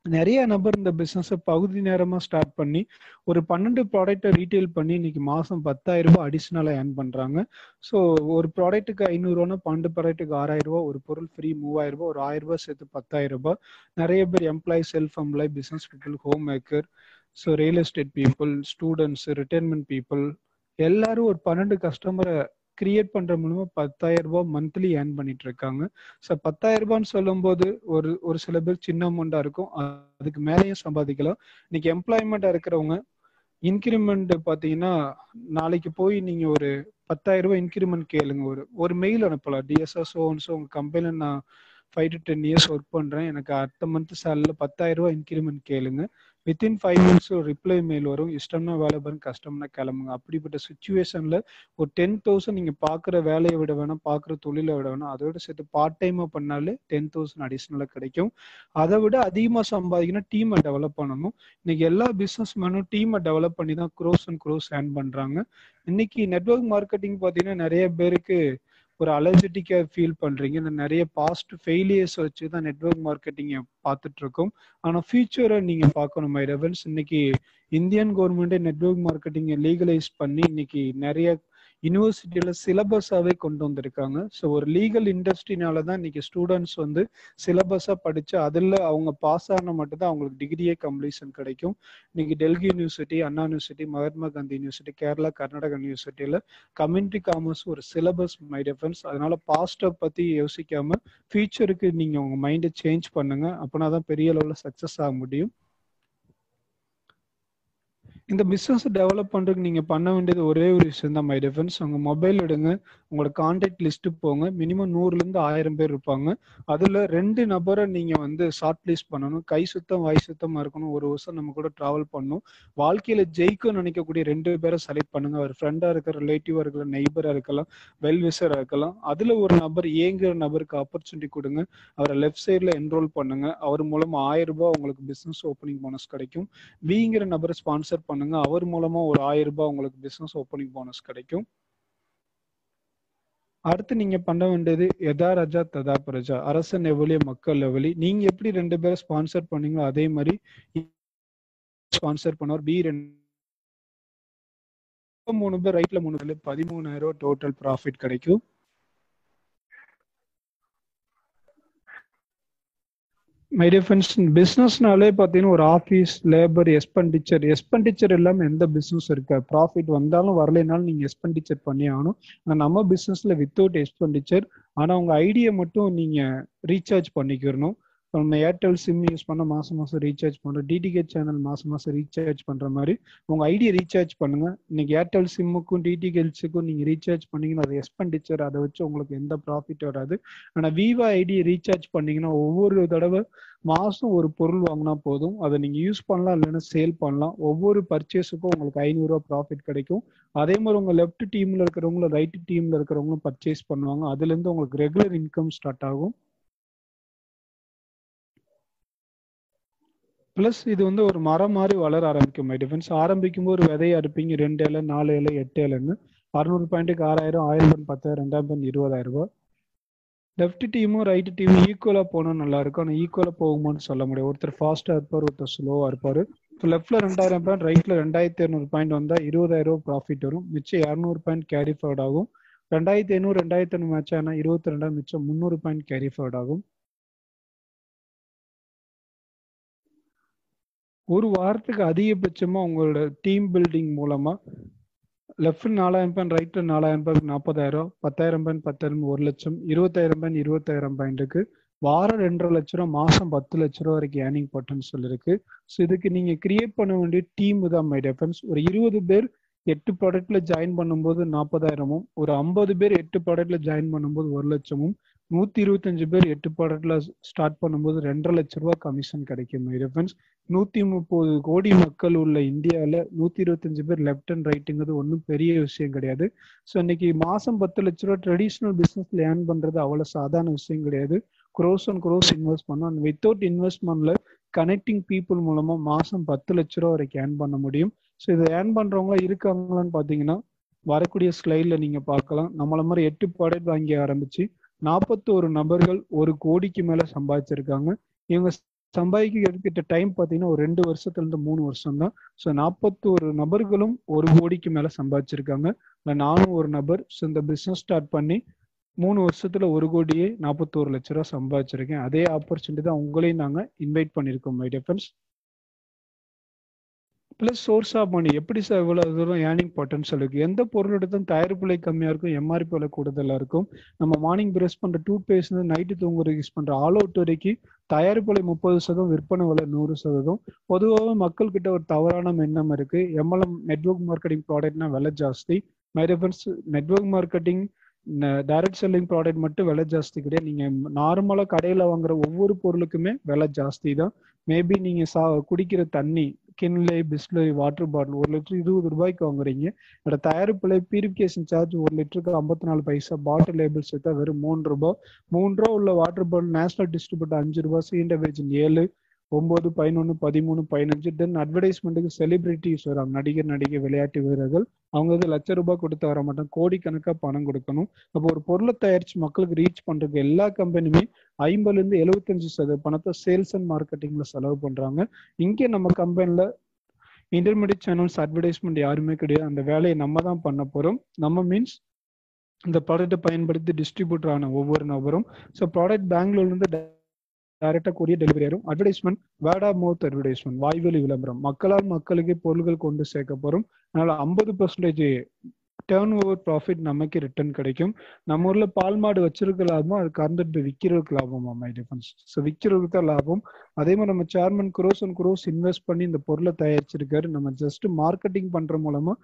நிறைய நபர் இந்த பிசினஸ் பகுதி நேரமா ஸ்டார்ட் பண்ணி ஒரு 12 ப்ராடக்டை ரீட்டைல் பண்ணி இன்னைக்கு மாசம் 10,000 ரூபாய் அடிஷனலா ஏர்ன் பண்றாங்க. ஸோ ஒரு ப்ராடக்ட்டுக்கு 500 12 ப்ராடக்ட்டுக்கு 6,000 ரூபாய், ஒரு பொருள் ஃப்ரீ 3,000 ரூபாய், ஒரு 1,000 ரூபாய் சேர்த்து 10,000 ரூபாய். நிறைய பேர் employ, self employ, business people, home maker, so real estate people, students, retirement people எல்லாரும் ஒரு 12 கஸ்டமரை கிரியேட் பண்ற மூலமா 10,000 ரூபாய் மந்த்லி ஏர்ன் பண்ணிட்டு இருக்காங்க. ஸோ 10,000 ரூபான்னு சொல்லும் போது ஒரு சில பேர் சின்ன அமௌண்டா இருக்கும், அதுக்கு மேலேயும் சம்பாதிக்கலாம். இன்னைக்கு எம்ப்ளாய்மெண்டா இருக்கிறவங்க இன்கிரிமெண்ட் பாத்தீங்கன்னா நாளைக்கு போய் நீங்க ஒரு 10,000 ரூபாய் இன்கிரிமெண்ட் கேளுங்க, ஒரு மெயில் அனுப்பலாம். டிஎஸ்எஸ் உங்க கம்பெனில நான் 5 to 10 years ஒர்க் பண்றேன், எனக்கு அடுத்த மந்த் சேலரியில் 10,000 ரூபாய் இன்கிரிமெண்ட் கேளுங்க. வித்தின் 5 minutes ஒரு ரிப்ளை மெயில் வரும், இஷ்டம்னா வேலை பாருங்க, கஷ்டம்னா கிளம்புங்க. அப்படிப்பட்ட சுச்சுவேஷன்ல ஒரு 10,000 நீங்க பாக்குற வேலையை விட வேணாம், பாக்குற தொழிலை விட வேணாம், அதோட சேர்த்து பார்ட் டைமா பண்ணாலே 10,000 அடிஷனலா கிடைக்கும். அதை விட அதிகமா சம்பாதிக்கணும், டீமை டெவலப் பண்ணணும். இன்னைக்கு எல்லா பிசினஸ் மேனும் டீமை டெவலப் பண்ணி தான் க்ரோஸ் அண்ட் க்ரோஸ் ஏர்ன் பண்றாங்க. இன்னைக்கு நெட்வொர்க் மார்க்கெட்டிங் பாத்தீங்கன்னா நிறைய பேருக்கு ஒரு அலர்ஜெட்டிக்கா ஃபீல் பண்றீங்க. இந்த நிறைய பாஸ்ட் ஃபெயிலியர்ஸ் வச்சு தான் நெட்வொர்க் மார்க்கெட்டிங்கை பார்த்துட்டு இருக்கோம். ஆனா ஃபியூச்சரை நீங்க பார்க்கணும் மை ரெஃபரன்ஸ். இன்னைக்கு இந்தியன் கவர்மெண்டே நெட்வொர்க் மார்க்கெட்டிங்கை லீகலைஸ் பண்ணி இன்னைக்கு நிறைய யூனிவர்சிட்டியில சிலபஸாவே கொண்டு வந்திருக்காங்க. ஸோ ஒரு லீகல் இண்டஸ்ட்ரினால தான் இன்னைக்கு ஸ்டூடெண்ட்ஸ் வந்து சிலபஸா படிச்சு அதில் அவங்க பாஸ் ஆன மட்டும்தான் அவங்களுக்கு டிகிரியே கம்ப்ளீஷன் கிடைக்கும். இன்னைக்கு Delhi university, Anna university, Mahatma Gandhi university, Kerala, Karnataka யூனிவர்சிட்டியில கம்யூனிட்டி காமர்ஸ் ஒரு சிலபஸ் மை டிஃபரன்ஸ். அதனால பாஸ்ட்டை பத்தி யோசிக்காம ஃபியூச்சருக்கு நீங்க உங்க மைண்டை சேஞ்ச் பண்ணுங்க, அப்படின்னா தான் பெரிய அளவில் சக்சஸ் ஆக முடியும். இந்த பிசினஸ் டெவலப் பண்றதுக்கு நீங்க பண்ண வேண்டியது ஒரே ஒரு விஷயம் தான் மை டிஃபரன்ஸ். உங்க மொபைல் எடுங்க, உங்களோட கான்டாக்ட் லிஸ்ட் போங்க, மினிமம் 100ல இருந்து 1000 பேர் இருப்பாங்க. அதுல 2 நபரை நீங்க வந்து ஷார்ட் லிஸ்ட் பண்ணணும். கை சுத்தம் வாய் சுத்தமா இருக்கணும், ஒரு வருஷம் நம்ம கூட டிராவல் பண்ணணும். வாழ்க்கையில ஜெயிக்கும் நினைக்கக்கூடிய 2 பேரை செலக்ட் பண்ணுங்க. அவர் ஃப்ரெண்டா இருக்க, ரிலேட்டிவா இருக்கலாம், நெய்பரா இருக்கலாம், வெல்விஷரா இருக்கலாம். அதுல ஒரு நபர் ஏங்கிற நபருக்கு ஆப்பர்ச்சுனிட்டி கொடுங்க, அவரை லெஃப்ட் சைட்ல என்ரோல் பண்ணுங்க. அவர் மூலமா 1000 ரூபாய் உங்களுக்கு பிசினஸ் ஓப்பனிங் போனஸ் கிடைக்கும். பிங்கிற நபரை ஸ்பான்சர் பண்ணுங்க, அவர் மூலமா ஒரு 1000 ரூபாய் உங்களுக்கு பிசினஸ் ஓப்பனிங் போனஸ் கிடைக்கும். அடுத்து நீங்க பண்ண வேண்டியது எதா ராஜா ததா பிரஜா, அரசன் எவ்வளி மக்கள் எவ்வளி. நீங்க எப்படி 2 பேரை ஸ்பான்சர் பண்ணீங்களோ அதே மாதிரி ஸ்பான்சர் பண்ணுவார். பி 3 பேர் ரைட்ல 3 பேர் 13,000 ரூபாய் டோட்டல் ப்ராஃபிட் கிடைக்கும். மை டியர் ஃப்ரெண்ட்ஸ், பிஸ்னஸ்னாலே பார்த்தீங்கன்னா ஒரு ஆஃபீஸ், லேபர், எக்ஸ்பெண்டிச்சர் இல்லாமல் எந்த பிஸ்னஸ் இருக்கா. ப்ராஃபிட் வந்தாலும் வரலைனாலும் நீங்கள் எக்ஸ்பெண்டிச்சர் பண்ணி ஆகணும். ஆனால் நம்ம பிஸ்னஸில் வித்தவுட் எக்ஸ்பெண்டிச்சர், ஆனால் உங்கள் ஐடியை மட்டும் நீங்கள் ரீசார்ஜ் பண்ணிக்கிறணும். நம்ம ஏர்டெல் சிம் யூஸ் பண்ண மாதம் மாதம் ரீசார்ஜ் பண்ணுறோம், டிடிஹெச் சேனல் மாதம் மாதம் ரீசார்ஜ் பண்ணுற மாதிரி உங்கள் ஐடியை ரீசார்ஜ் பண்ணுங்க. இன்னைக்கு ஏர்டெல் சிம்முக்கும் டிடிஹெச்சுக்கும் நீங்கள் ரீசார்ஜ் பண்ணீங்கன்னா அது எக்ஸ்பெண்டிச்சர், அதை வச்சு உங்களுக்கு எந்த ப்ராஃபிட் வராது. ஆனால் விவா ஐடியை ரீசார்ஜ் பண்ணீங்கன்னா ஒவ்வொரு தடவை மாதம் ஒரு பொருள் வாங்கினா போதும், அதை நீங்கள் யூஸ் பண்ணலாம், இல்லைன்னா சேல் பண்ணலாம். ஒவ்வொரு பர்ச்சேஸுக்கும் உங்களுக்கு 500 ரூபா ப்ராஃபிட் கிடைக்கும். அதே மாதிரி உங்கள் லெஃப்ட் டீமில் இருக்கிறவங்களும் ரைட் டீமில் இருக்கிறவங்களும் பர்ச்சேஸ் பண்ணுவாங்க. அதுலேருந்து உங்களுக்கு ரெகுலர் இன்கம் ஸ்டார்ட் ஆகும். பிளஸ் இது வந்து ஒரு மரம் மாதிரி வளர ஆரம்பிக்கும். மை டிஃபென்ஸ் ஆரம்பிக்கும் போது விதையை அறுப்பீங்க, 2 இலை 4 இலை 8 இலைன்னு. 600 பாயிண்ட்டுக்கு 6,000, 1000 10,000, 2000 20,000 ரூபாய். லெஃப்ட் டீமும் ரைட் டீமும் ஈக்குவலா போனா நல்லா இருக்கும். ஆனால் ஈக்குவலா போகுமான்னு சொல்ல முடியாது. ஒருத்தர் ஃபாஸ்டா இருப்பார், ஒருத்தர் ஸ்லோவா இருப்பாரு. ஸோ லெஃப்ட்ல 2000 பாயிண்ட், ரைட்ல 2200 பாயிண்ட் வந்தா 20,000 ரூபாய் ப்ராஃபிட் வரும். மிச்சம் 200 பாயிண்ட் கேரி ஃபார்வர்ட் ஆகும். 2500 2500 மேட்ச் ஆனா 22,000, மிச்சம் 300 பாயிண்ட் கேரி ஃபார்வர்ட் ஆகும். ஒரு வாரத்துக்கு அதிகபட்சமா உங்களோட டீம் பில்டிங் மூலமா லெஃப்ட் 4000 பாயிண்ட், ரைட்ல 4000 பாயிண்ட் 40,000, 10,000 பாயிண்ட் 10,000 1 லட்சம், 20,000 பாயிண்ட் 20,000 பாயிண்ட்டுக்கு வாரம் 2.5 லட்ச ரூபா, மாசம் 10 லட்ச ரூபா வரைக்கும் ஏர்னிங் பொட்டன்ஷியல் இருக்கு. ஸோ இதுக்கு நீங்க கிரியேட் பண்ண வேண்டிய டீம் தான் மை டிஃபரன்ஸ். ஒரு 20 பேர் 8 ப்ராடக்ட்ல ஜாயின் பண்ணும்போது 40,000மும், ஒரு 50 பேர் 8 ப்ராடக்ட்ல ஜாயின் பண்ணும்போது 1 லட்சமும், 125 பேர் 8 ப்ராடக்ட்ல ஸ்டார்ட் பண்ணும்போது 2.5 லட்ச ரூபா கமிஷன் கிடைக்கும் மை டிஃபரன்ஸ். 130 கோடி மக்கள் உள்ள இந்தியாவில் 125 பேர் லெஃப்ட் அண்ட் ரைட்டுங்கிறது ஒன்றும் பெரிய விஷயம் கிடையாது. ஸோ இன்னைக்கு மாசம் 10 லட்ச ரூபா ட்ரெடிஷ்னல் பிஸ்னஸ்ல ஏர்ன் பண்றது அவ்வளோ சாதாரண விஷயம் கிடையாது. க்ரோஸ் அண்ட் க்ரோஸ் இன்வெஸ்ட் பண்ணோம். அண்ட் வித்தவுட் இன்வெஸ்ட்மெண்ட்ல கனெக்டிங் பீப்புள் மூலமா மாசம் 10 லட்ச ரூபா வரைக்கும் ஏர்ன் பண்ண முடியும். ஸோ இதை ஏர்ன் பண்றவங்களா இருக்காங்களான்னு பார்த்தீங்கன்னா வரக்கூடிய ஸ்லைட்ல நீங்க பார்க்கலாம். நம்மள மாதிரி 8 ப்ராடக்ட் வாங்கி ஆரம்பிச்சு 41 நபர்கள் 1 கோடிக்கு மேல சம்பாதிச்சிருக்காங்க. இவங்க சம்பாதிக்கிறதுக்கிட்ட டைம் பார்த்தீங்கன்னா ஒரு 2 வருஷத்துலேருந்து 3 வருஷம் தான். ஸோ 41 நபர்களும் 1 கோடிக்கு மேலே சம்பாதிச்சிருக்காங்க. நானும் ஒரு நபர். ஸோ இந்த பிஸ்னஸ் ஸ்டார்ட் பண்ணி 3 வருஷத்துல 1 கோடியே 41 லட்ச ரூபா சம்பாதிச்சிருக்கேன். அதே ஆப்பர்ச்சுனிட்டி தான் உங்களையும் நாங்கள் இன்வைட் பண்ணியிருக்கோம் my dear friends. Plus source of money எப்படி சார் இவ்வளோ தூரம் ஏர்னிங் பொட்டன்ஷியல் இருக்குது? எந்த பொருள் எடுத்தாலும் தயாரிப்பு விலை கம்மியாக இருக்கும், எம்ஆர்பி விலை கூடுதலாக இருக்கும். நம்ம மார்னிங் ப்ரெஷ் பண்ணுற டூத் பேஸ்ட் நைட்டு தூங்குறது யூஸ் பண்ணுற ஆல் அவுட் வரைக்கும் தயாரிப்பு விலை 30%, விற்பனை விலை 100%. பொதுவாக மக்கள்கிட்ட ஒரு தவறான எண்ணம் இருக்குது, எம்எல்எம் நெட்வொர்க் மார்க்கெட்டிங் ப்ராடக்ட்னா விலை ஜாஸ்தி. My dear friends, network marketing direct selling product மட்டும் விலை ஜாஸ்தி கிடையாது. நீங்கள் நார்மலாக கடையில் வாங்குற ஒவ்வொரு பொருளுக்குமே விலை ஜாஸ்தி தான். மேபி நீங்கள் குடிக்கிற தண்ணி Kinley, Bisleri, water bottle 1 litre 20 ரூபாய்க்கு வாங்குறீங்க. அதோட தயாரிப்புல பியூரிஃபிகேஷன் சார்ஜ் 1 லிட்டருக்கு 54 பைசா, பாட்டில் லேபிள்ஸ் எடுத்தா வெறும் 3 ரூபாய். 3 ரூபா உள்ள வாட்டர் பாட்டில் நேஷனல் டிஸ்ட்ரிபியூட்டர் 5 ரூபாய், சீண்டவேஜன் 7, 9, 11, 13, 15. தென் அட்வர்டைஸ்மெண்ட்டுக்கு செலிபிரிட்டிஸ் வராங்க, நடிகர், நடிகை, விளையாட்டு வீரர்கள். அவங்க லட்ச ரூபாய் கொடுத்து வர மாட்டாங்க, கோடிக்கணக்காக பணம் கொடுக்கணும். அப்போ ஒரு பொருளை தயாரிச்சு மக்களுக்கு ரீச் பண்றதுக்கு எல்லா கம்பெனியுமே 50லேருந்து 75% பணத்தை சேல்ஸ் அண்ட் மார்க்கெட்டிங்ல செலவு பண்றாங்க. இங்கே நம்ம கம்பெனில இன்டர்மீடியட் சேனல்ஸ் அட்வர்டைஸ்மெண்ட் யாருமே கிடையாது. அந்த வேலையை நம்ம தான் பண்ண போறோம். நம்ம மீன்ஸ் இந்த ப்ராடக்ட்டை பயன்படுத்தி டிஸ்ட்ரிபியூட்டர் ஆன ஒவ்வொரு நபரும். ஸோ ப்ராடக்ட் பெங்களூர்லேருந்து டைரக்டா கொரியர் டெலிவரி ஆகும். Advertisement word of mouth advertisement, வாய்வழி விளம்பரம், மக்களால் மக்களுக்கு பொருட்கள் கொண்டு சேர்க்க போறோம். அதனால 50% டேர்ன் ஓவர் ப்ராஃபிட் நமக்கு ரிட்டர்ன் கிடைக்கும். நம்ம ஊர்ல பால் மாடு வச்சிருக்க லாபம், அது கறந்துட்டு விற்கிறதுக்கு லாபம். My difference. ஸோ விற்கிறதுக்கு தான் லாபம். அதே மாதிரி நம்ம chairman crores and crores invest பண்ணி இந்த பொருளை தயாரிச்சிருக்காரு. நம்ம ஜஸ்ட் மார்க்கெட்டிங் பண்ற மூலமா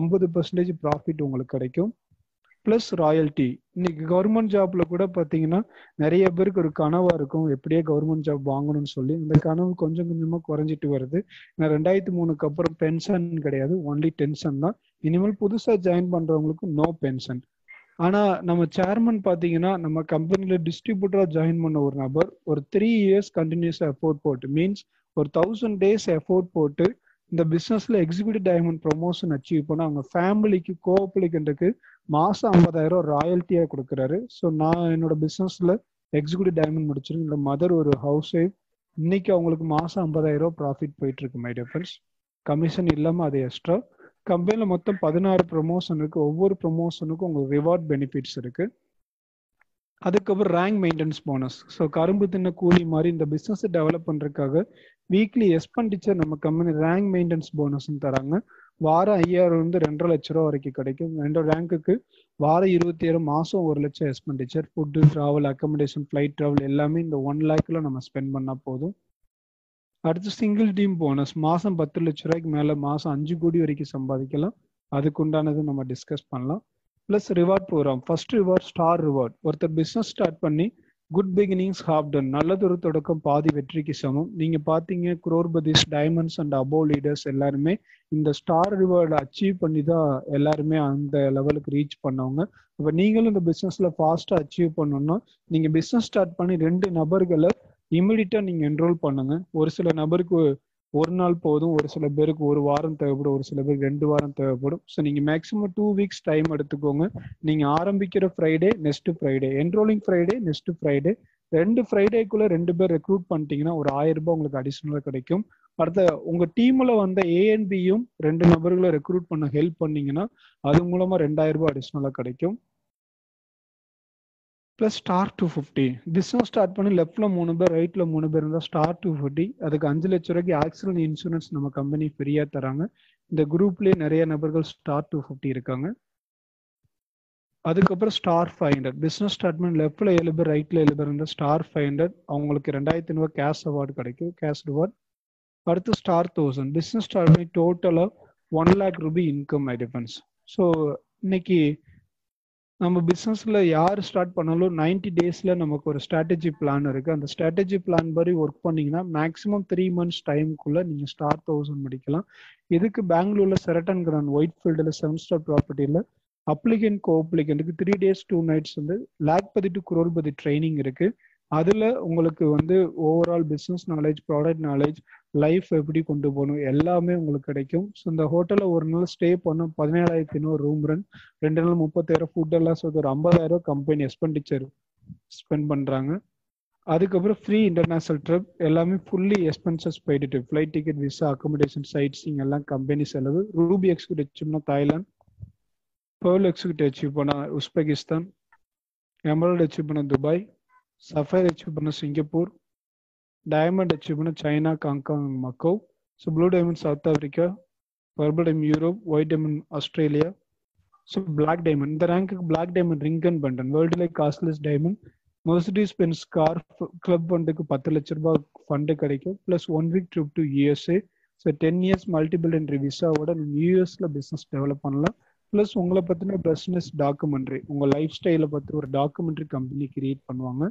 50% ப்ராஃபிட் உங்களுக்கு கிடைக்கும். Plus royalty. இன்னைக்கு கவர்மெண்ட் ஜாப்ல கூட பாத்தீங்கன்னா நிறைய பேருக்கு ஒரு கனவா இருக்கும், எப்படியே கவர்மெண்ட் ஜாப் வாங்கணும்னு சொல்லி. இந்த கனவு கொஞ்சம் கொஞ்சமா குறைஞ்சிட்டு வருது. 2003க்கு அப்புறம் பென்ஷன் கிடையாது, ஒன்லி டென்ஷன் தான். இனிமேல் புதுசா ஜாயின் பண்றவங்களுக்கு நோ பென்ஷன். ஆனா நம்ம சேர்மன் பாத்தீங்கன்னா நம்ம கம்பெனில டிஸ்ட்ரிபியூட்டரா ஜாயின் பண்ண ஒரு நபர் ஒரு 3 years கண்டினியூஸ் எஃபோர்ட் போட்டு, மீன்ஸ் ஒரு 1000 days எஃபோர்ட் போட்டு இந்த பிசினஸ்ல எக்ஸிக்யூட்டிவ் டைமண்ட் ப்ரொமோஷன் அச்சீவ் பண்ண அவங்க ஃபேமிலிக்கு கோஆப்ளிகண்ட்டுக்கு மாசம் 50,000 ராயல்ட்டியா கொடுக்குறாரு. ஸோ நான் என்னோட பிசினஸ்ல எக்ஸிக்யூட்டிவ் டைமண்ட் முடிச்சிருக்கேன். என்னோட மதர் ஒரு ஹவுஸ் ஒய்ஃப். இன்னைக்கு அவங்களுக்கு மாசம் 50,000 ப்ராஃபிட் போயிட்டு இருக்கு மை டிஃபரன்ஸ். கமிஷன் இல்லாம அது எக்ஸ்ட்ரா. கம்பெனில மொத்தம் 16 ப்ரொமோஷன் இருக்கு. ஒவ்வொரு ப்ரொமோஷனுக்கும் உங்களுக்கு ரிவார்ட் பெனிஃபிட்ஸ் இருக்கு. அதுக்கப்புறம் ரேங்க் மெயின்டெனன்ஸ் போனஸ். ஸோ கரும்பு தின்ன கூலி மாதிரி இந்த பிசினஸ் டெவலப் பண்றதுக்காக வீக்லி எக்ஸ்பெண்டிச்சர் நம்ம கம்பெனி ரேங்க் மெயின்டெனன்ஸ் போனஸ்ன்னு தராங்க. வாரம் 5,000 2.5 லட்ச ரூபா வரைக்கும் கிடைக்கும். 2 ரேங்க்குக்கு வாரம் 27, மாசம் 1 லட்சம் expenditure. Food, travel, accommodation, flight travel எல்லாமே இந்த 1 lakhல நம்ம ஸ்பெண்ட் பண்ணா போதும். அடுத்து சிங்கிள் டீம் போனஸ். மாசம் 10 லட்ச ரூபாய்க்கு மேல மாசம் 5 கோடி வரைக்கும் சம்பாதிக்கலாம். அதுக்கு உண்டானது நம்ம டிஸ்கஸ் பண்ணலாம். Plus reward program. First reward star reward. ஒருத்தர் பிசினஸ் ஸ்டார்ட் பண்ணி குட் பிகினிங்ஸ் ஹாப் டன், நல்லதொரு தொடக்கம் பாதி வெற்றிக்கு சமம். நீங்க பாத்தீங்க crorepatis, diamonds and above leaders எல்லாருமே இந்த ஸ்டார் ரிவார்டை அச்சீவ் பண்ணி தான் எல்லாருமே அந்த லெவலுக்கு ரீச் பண்ணவங்க. இப்போ நீங்களும் இந்த பிசினஸ்ல ஃபாஸ்டா அச்சீவ் பண்ணணும்னா நீங்க பிசினஸ் ஸ்டார்ட் பண்ணி 2 நபர்களை இமிடியட்டா நீங்க என்ரோல் பண்ணுங்க. ஒரு சில நபருக்கு 1 நாள் போதும், ஒரு சில பேருக்கு 1 வாரம் தேவைப்படும், ஒரு சில பேருக்கு 2 வாரம் தேவைப்படும். ஸோ நீங்க மேக்ஸிமம் 2 weeks டைம் எடுத்துக்கோங்க. நீங்க ஆரம்பிக்கிற Friday, next Friday, enrolling Friday, next Friday, 2 ஃப்ரைடேக்குள்ள 2 பேர் ரெக்ரூட் பண்ணிட்டீங்கன்னா ஒரு 1000 ரூபாய் உங்களுக்கு அடிஷனலா கிடைக்கும். அடுத்த உங்க டீம்ல வந்த ஏஎன்பியும் 2 நபர்களை ரெக்ரூட் பண்ண ஹெல்ப் பண்ணீங்கன்னா அது மூலமா 2000 ரூபாய் அடிஷனலா கிடைக்கும். Plus star 250. பிசினஸ் ஸ்டார்ட் பண்ணி லெஃப்ட்ல 3 பேர், ரைட்ல 3 பேர் இருந்தால் ஸ்டார் 250. அதுக்கு 5 லட்ச ரூபாய்க்கு ஆக்சிடென்ட் இன்சூரன்ஸ் நம்ம கம்பெனி ஃப்ரீயா தராங்க. இந்த குரூப்லயே நிறைய நபர்கள் ஸ்டார் 250 இருக்காங்க. அதுக்கப்புறம் ஸ்டார் 500. பிசினஸ் ஸ்டார்ட் பண்ணி லெஃப்ட்ல 7 பேர், ரைட்ல 7 பேர் இருந்தால் ஸ்டார் 500. அவங்களுக்கு 2500 கேஷ் அவார்டு கிடைக்கும், கேஷ் ரிவார்ட். அடுத்து ஸ்டார் 1000. பிசினஸ் ஸ்டார்ட் பண்ணி டோட்டலா 1 lakh ரூபி இன்கம் ஐ டிஃபரன்ஸ். ஸோ இன்னைக்கு நம்ம பிசினஸ்ல யார் ஸ்டார்ட் பண்ணாலும் 90 daysல நமக்கு ஒரு ஸ்ட்ராட்டஜி பிளான் இருக்கு. அந்த ஸ்ட்ராட்டஜி பிளான் படி ஒர்க் பண்ணீங்கன்னா மேக்ஸிமம் 3 months டைமுக்குள்ள நீங்க ஸ்டார் 1000 முடிக்கலாம். இதுக்கு பெங்களூர்ல செரட்டன் கிராண்ட் ஒயிட் ஃபீல்டில் 7-star ப்ராப்பர்ட்டியில அப்ளிகன்ட் கோஅப்ளிகன்ட்டுக்கு 3 days 2 nights வந்து லாக்பதி டு குரோர்பதி ட்ரைனிங் இருக்கு. அதுல உங்களுக்கு வந்து overall business knowledge, product knowledge, life எப்படி கொண்டு போகணும் எல்லாமே உங்களுக்கு கிடைக்கும். ஸோ இந்த ஹோட்டல்ல ஒரு நாள் ஸ்டே பண்ண 17,500 ரூம் ரெண்ட், 2 நாள் 30,000 ஃபுட் எல்லாம் சேர்த்து ஒரு 50,000 கம்பெனி எக்ஸ்பெண்டிச்சர் ஸ்பெண்ட் பண்றாங்க. அதுக்கப்புறம் ஃப்ரீ இன்டர்நேஷனல் ட்ரிப், எல்லாமே ஃபுல்லி எக்ஸ்பென்சஸ் போயிட்டு, flight ticket, visa, accommodation, sight seeing எல்லாம் கம்பெனி செலவு. ரூபி எக்ஸிக்யூட் அச்சீவ்னா தாய்லாந்து, பேர்ல் எக்ஸிக்யூட் அச்சீவ் பண்ண உஸ்பெகிஸ்தான், எமரல்ட் அச்சீவ் பண்ண துபாய், சஃபைர் அச்சீவ் பண்ண சிங்கப்பூர், டைமண்ட் அச்சீவ் பண்ண China, Hong Kong, Macau. So blue diamond South Africa, purple diamond Europe, white diamond Australia. So black diamond, இந்த ரேங்க்கு black diamond ring and pendant, வேர்ல்டுல costliest diamond. Mercedes Benz car club ஃபண்டுக்கு 10 லட்ச ரூபாய் fund கிடைக்கும், plus 1 week trip to USA. So 10 years multiple entry விசாவோட நீங்கள் யூஎஸ்ல பிஸ்னஸ் டெவலப் பண்ணலாம். ப்ளஸ் உங்களை பற்றின பிஸ்னஸ் டாக்குமெண்ட்ரி, உங்கள் லைஃப் ஸ்டைலை பற்றி ஒரு டாக்குமெண்ட்ரி கம்பெனி கிரியேட் பண்ணுவாங்க.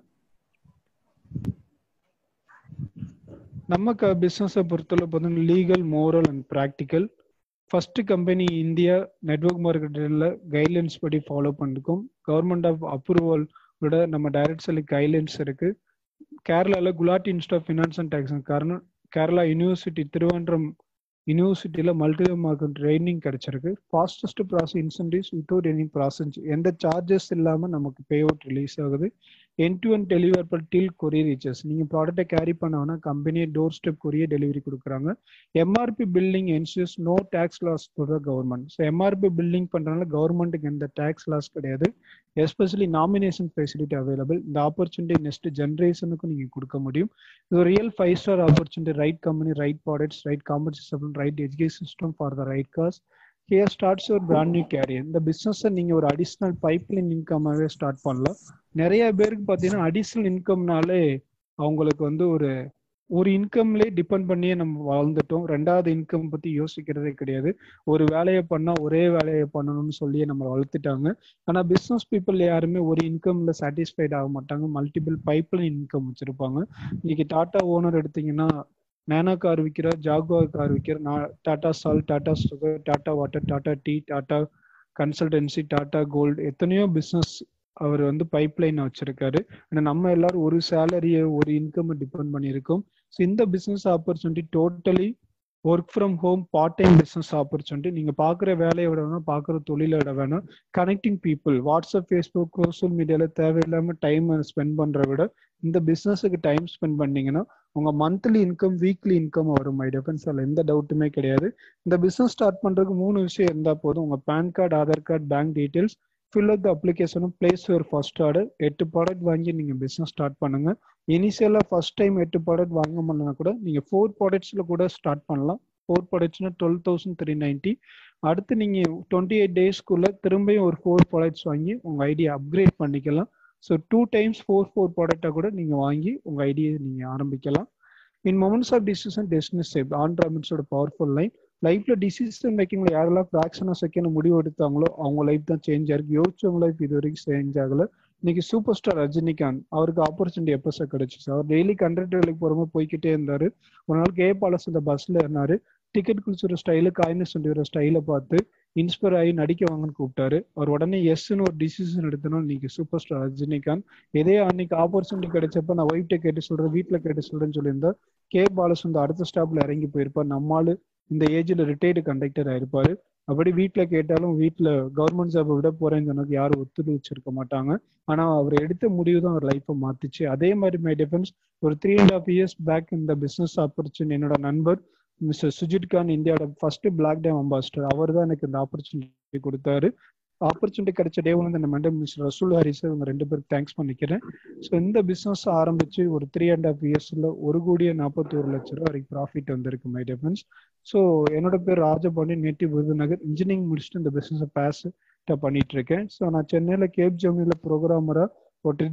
நம்ம பிஸ்னஸை பொறுத்தவரை பார்த்தீங்கன்னா legal, moral and practical. First company India network மார்க்கெட்டில் கைட்லைன்ஸ் படி ஃபாலோ பண்ணிருக்கோம். கவர்மெண்ட் ஆஃப் அப்ரூவல் விட நம்ம டைரக்ட் செல்லிங் கைட்லைன்ஸ் இருக்கு. கேரளாவில் Gulati institute of finance and tax காரணம் கேரளா யூனிவர்சிட்டி திருவனந்தபுரம் யூனிவர்சிட்டியில் மல்டி மார்க்கெட் ட்ரைனிங் கிடைச்சிருக்கு. Fastest process incentives without any process, எந்த சார்ஜஸ் இல்லாமல் நமக்கு பே அவுட் ரிலீஸ் ஆகுது. End to end deliver till courier reaches, நீங்கள் ப்ராடக்ட்டை கேரி பண்ணோன்னா கம்பெனியை டோர் ஸ்டெப் கொரியர் டெலிவரி கொடுக்குறாங்க. MRP billing ensures no tax loss to the government. So MRP billing பண்ணுறதுனால கவர்மெண்ட்டுக்கு எந்த டேக்ஸ் லாஸ் கிடையாது. Especially nomination facility available. இந்த ஆப்பர்ச்சுனிட்டி நெக்ஸ்ட் ஜென்ரேஷனுக்கும் நீங்கள் கொடுக்க முடியும். இது real five star opportunity, right company, right products, right compensation, right education system for the right cause. Here starts ஒரு பிராண்ட் நியூ கேரியர். இந்த பிஸ்னஸை நீங்கள் ஒரு அடிஷ்னல் பைப்லைன் இன்கமாகவே ஸ்டார்ட் பண்ணலாம். நிறைய பேருக்கு பார்த்தீங்கன்னா அடிஷ்னல் இன்கம்னாலே அவங்களுக்கு வந்து ஒரு இன்கம்லேயே டிபெண்ட் பண்ணியே நம்ம வாழ்ந்துட்டோம். ரெண்டாவது இன்கம் பற்றி யோசிக்கிறதே கிடையாது. ஒரு வேலையை பண்ணால் ஒரே வேலையை பண்ணணும்னு சொல்லியே நம்ம வளர்த்துட்டாங்க. ஆனால் பிஸ்னஸ் பீப்புள் யாருமே ஒரு இன்கம்ல சாட்டிஸ்ஃபைட் ஆக மாட்டாங்க. மல்டிபிள் பைப்லைன் இன்கம் வச்சிருப்பாங்க. இன்னைக்கு டாடா ஓனர் எடுத்தீங்கன்னா நானோ கார் விற்கிறார், ஜாகுவார் கார் விற்கிறார், Tata salt, Tata sugar, Tata water, Tata tea, Tata consultancy, Tata gold, எத்தனையோ பிஸ்னஸ் அவர் வந்து பைப்லைன் வச்சிருக்காரு. ஆனால் நம்ம எல்லாரும் ஒரு சேலரியை ஒரு இன்கம் டிபெண்ட் பண்ணியிருக்கோம். ஸோ இந்த business opportunity totally work from home part time business opportunity. நீங்கள் பார்க்குற வேலையை விட வேணும், பார்க்குற தொழிலை விட வேணும். Connecting people, WhatsApp, Facebook, social மீடியாவில் தேவையில்லாமல் டைம் ஸ்பெண்ட் பண்ணுற விட இந்த பிஸ்னஸுக்கு டைம் ஸ்பெண்ட் பண்ணீங்கன்னா உங்கள் மந்த்லி இன்கம், வீக்லி இன்கம் வரும். மை டிஃபென்ஸ் அதில் எந்த டவுட்டுமே கிடையாது. இந்த பிஸ்னஸ் ஸ்டார்ட் பண்ணுறதுக்கு 3 விஷயம் இருந்தால் போதும். உங்கள் PAN card, Aadhaar card, bank details, fill up the அப்ளிகேஷனும், place your first order. 8 product வாங்கி நீங்கள் பிஸ்னஸ் ஸ்டார்ட் பண்ணுங்க. இனிஷியலாக ஃபர்ஸ்ட் டைம் 8 ப்ராடக்ட் வாங்க பண்ணனா கூட நீங்கள் 4 ப்ராடக்ட்ஸில் கூட ஸ்டார்ட் பண்ணலாம். 4 ப்ராடக்ட்ஸ்னா 12,390. அடுத்து நீங்கள் 28 டேஸ்க்குள்ள திரும்பியும் ஒரு 4 ப்ராடக்ட்ஸ் வாங்கி உங்கள் ஐடியா அப்கிரேட் பண்ணிக்கலாம். ஸோ 2 டைம்ஸ் 4 ப்ராடக்டாக கூட நீங்கள் வாங்கி உங்கள் ஐடியை நீங்கள் ஆரம்பிக்கலாம். In moments of decision destiny shape, ஆண்ட்ரபிரினர்ஸோட பவர்ஃபுல் லைன். லைஃப்ல டிசிஷன் மேக்கிங்ல யாரெல்லாம் ஃபிராக்ஷன் ஆஃப் செகண்ட் முடிவு எடுத்தாங்களோ அவங்க லைஃப் தான் சேஞ்ச் ஆயிருக்கு. யோசிச்சவங்க லைஃப் இது வரைக்கும் சேஞ்ச் ஆகல. இன்னைக்கு சூப்பர் ஸ்டார் ரஜினிகாந்த், அவருக்கு ஆப்பர்ச்சுனிட்டி எப்போ சார் கிடைச்சிச்சு? அவர் டெய்லி கண்டக்டர் வேலைக்கு போகிறப்ப போய்கிட்டே இருந்தாரு. ஒரு நாள் கேபாலஸ் இந்த பஸ்ல இருந்தாரு. டிக்கெட் குளிச்சுற ஸ்டைலு, காயினஸ் சொல்லிடுற ஸ்டைலை பார்த்து இன்ஸ்பயர் ஆகி நடிக்க வாங்கன்னு கூப்பிட்டாரு. அவர் உடனே எஸ்ன்னு ஒரு டிசிஷன் எடுத்தனும். இன்னைக்கு சூப்பர் ஸ்டார் ரஜினிகாந்த். இதே அன்னைக்கு ஆப்பர்ச்சுனிட்டி கிடைச்சப்ப நான் ஒய்ஃப்ட கேட்டு சொல்றேன், வீட்டில் கேட்டு சொல்றேன்னு சொல்லியிருந்தா கே பாலஸ் வந்து அடுத்த ஸ்டாப்ல இறங்கி போயிருப்பார். நம்மால் இந்த ஏஜ்ல ரிட்டையர்டு கண்டக்டர் ஆயிருப்பாரு. அப்படி வீட்டில் கேட்டாலும் வீட்டில் கவர்மெண்ட் ஜாப் விட போறேன்னு சொன்னதுக்கு யாரும் ஒத்துழைச்சிருக்க மாட்டாங்க. ஆனா அவர் எடுத்த முடிவு தான் அவர் லைஃப்பை மாத்திச்சு. அதே மாதிரி மை டிஃபென்ஸ் ஒரு 3.5 years பேக் இந்த பிசினஸ் ஆப்பர்ச்சுனிட்டி என்னோட நண்பர் மிஸ்டர் சுஜித் கான், இந்தியாவோட ஃபர்ஸ்ட் பிளாக் டைம் அம்பாசிடர், அவர் தான் எனக்கு இந்த ஆப்பர்ச்சுனிட்டி கொடுத்தாரு. ஆப்பர்ச்சுனிட்டி கிடைச்ச டே ஒன்று இந்த மேடம் மிஸ்டர் ரசூல் ஹரிஸ், இவங்க 2 பேருக்கு தேங்க்ஸ் பண்ணிக்கிறேன். ஸோ இந்த பிஸ்னஸ் ஆரம்பிச்சு ஒரு 3.5 yearsல 1,41,00,000 வரைக்கும் ப்ராஃபிட் வந்திருக்கு மை டிஃபென்ஸ். ஸோ என்னோட பேர் ராஜபாண்டி, நேட்டிவ் விருதுநகர். இன்ஜினியரிங் முடிச்சுட்டு இந்த பிஸ்னஸை பேஸ்ட்டாக பண்ணிட்டு இருக்கேன். ஸோ நான் சென்னையில் கேப் ஜெமினியில் ப்ரோக்ராமராக ஒரு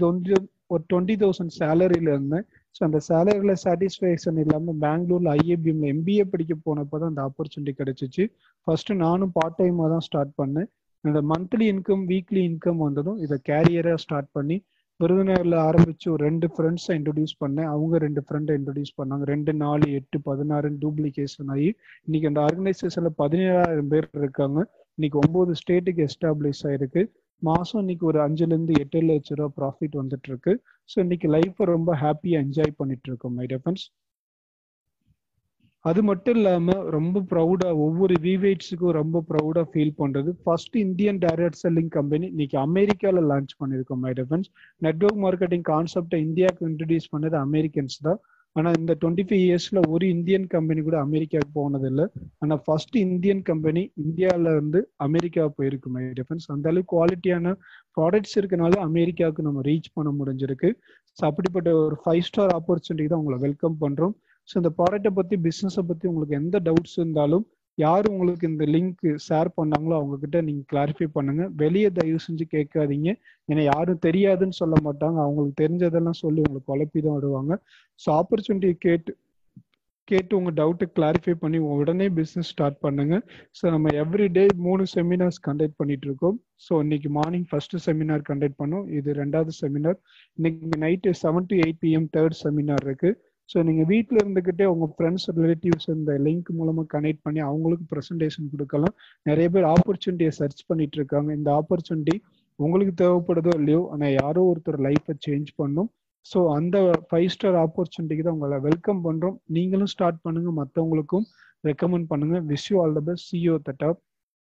20,000 சேலரியில இருந்தேன். ஸோ அந்த சேலரியில் சாட்டிஸ்ஃபேக்ஷன் இல்லாமல் பெங்களூர்ல ஐஏபிஎம்ல எம்பிஏ படிக்க போனப்போ தான் அந்த ஆப்பர்ச்சுனிட்டி கிடைச்சிச்சு. ஃபர்ஸ்ட் நானும் பார்ட் டைமாக தான் ஸ்டார்ட் பண்ணேன். இந்த மந்த்லி இன்கம், வீக்லி இன்கம் வந்ததும் இதை கேரியராக ஸ்டார்ட் பண்ணி விருதுநகர்ல ஆரம்பிச்சு ஒரு 2 ஃப்ரெண்ட்ஸை இன்ட்ரடியூஸ் பண்ணேன். அவங்க 2 ஃப்ரெண்டை இன்ட்ரடியூஸ் பண்ணாங்க. 2, 4, 8, 16 டூப்ளிகேஷன் ஆகி இன்னைக்கு அந்த ஆர்கனைசேஷன்ல 17,000 பேர் இருக்காங்க. இன்னைக்கு 9 ஸ்டேட்டுக்கு எஸ்டாப்ளிஷ் ஆயிருக்கு. மாசம் இன்னைக்கு ஒரு 5-8 லட்ச ரூபா ப்ராஃபிட் வந்துட்டு இருக்கு. ஸோ இன்னைக்கு லைஃப்பை ரொம்ப ஹாப்பியா என்ஜாய் பண்ணிட்டு இருக்கோம் மை டிஃபென்ஸ். அது மட்டும் இல்லாம ரொம்ப ப்ரௌடா ஒவ்வொரு விவேட்ஸுக்கும் ரொம்ப ப்ரௌடா ஃபீல் பண்றது, first Indian direct selling company இன்னைக்கு அமெரிக்கால லான்ச் பண்ணிருக்கோம் மை டிஃபரன்ஸ். நெட்வொர்க் மார்க்கெட்டிங் கான்செப்டை இந்தியாவுக்கு இன்ட்ரடியூஸ் பண்ணது அமெரிக்கன்ஸ் தான். ஆனா இந்த 25 இயர்ஸ்ல ஒரு இந்தியன் கம்பெனி கூட அமெரிக்காவுக்கு போனது இல்லை. ஆனா ஃபர்ஸ்ட் இந்தியன் கம்பெனி இந்தியால இருந்து அமெரிக்கா போயிருக்கு மை டிஃபரன்ஸ். அந்த அளவுக்கு குவாலிட்டியான ப்ராடக்ட்ஸ் இருக்கனால அமெரிக்காவுக்கு நம்ம ரீச் பண்ண முடிஞ்சிருக்கு. ஸோ அப்படிப்பட்ட ஒரு 5 ஸ்டார் ஆப்பர்ச்சுனிட்டி தான் உங்களை வெல்கம் பண்றோம். ஸோ இந்த ப்ராடக்ட்டை பத்தி பிஸ்னஸை பத்தி உங்களுக்கு எந்த டவுட்ஸ் இருந்தாலும் யார் உங்களுக்கு இந்த லிங்க் ஷேர் பண்ணாங்களோ அவங்க கிட்ட நீங்க கிளாரிஃபை பண்ணுங்க. வெளியே தயவு செஞ்சு கேட்காதீங்க. ஏன்னா யாரும் தெரியாதுன்னு சொல்ல மாட்டாங்க, அவங்களுக்கு தெரிஞ்சதெல்லாம் சொல்லி உங்களுக்கு குழப்பி தான் விடுவாங்க. ஸோ ஆப்பர்ச்சுனிட்டி கேட்டு உங்க டவுட்டை கிளாரிஃபை பண்ணி உடனே பிஸ்னஸ் ஸ்டார்ட் பண்ணுங்க. ஸோ நம்ம எவ்ரிடே 3 செமினார்ஸ் கண்டக்ட் பண்ணிட்டு இருக்கோம். ஸோ இன்னைக்கு மார்னிங் ஃபர்ஸ்ட் செமினார் கண்டக்ட் பண்ணோம், இது 2வது செமினார். இன்னைக்கு night 7 to 8 PM 3rd seminar இருக்கு. ஸோ நீங்கள் வீட்டில் இருந்துக்கிட்டே உங்கள் ஃப்ரெண்ட்ஸ் ரிலேட்டிவ்ஸ் இந்த லிங்க் மூலமாக கனெக்ட் பண்ணி அவங்களுக்கு ப்ரெசன்டேஷன் கொடுக்கலாம். நிறைய பேர் ஆப்பர்ச்சுனிட்டியை சர்ச் பண்ணிட்டு இருக்காங்க. இந்த ஆப்பர்ச்சுனிட்டி உங்களுக்கு தேவைப்படுதோ இல்லையோ, ஆனால் யாரோ ஒருத்தர் லைஃப்பை சேஞ்ச் பண்ணும். ஸோ அந்த 5 ஸ்டார் ஆப்பர்ச்சுனிட்டிக்கு தான் உங்களை வெல்கம் பண்ணுறோம். நீங்களும் ஸ்டார்ட் பண்ணுங்க, மற்றவங்களுக்கும் ரெக்கமெண்ட் பண்ணுங்க. Wish you all the best. see you at the top.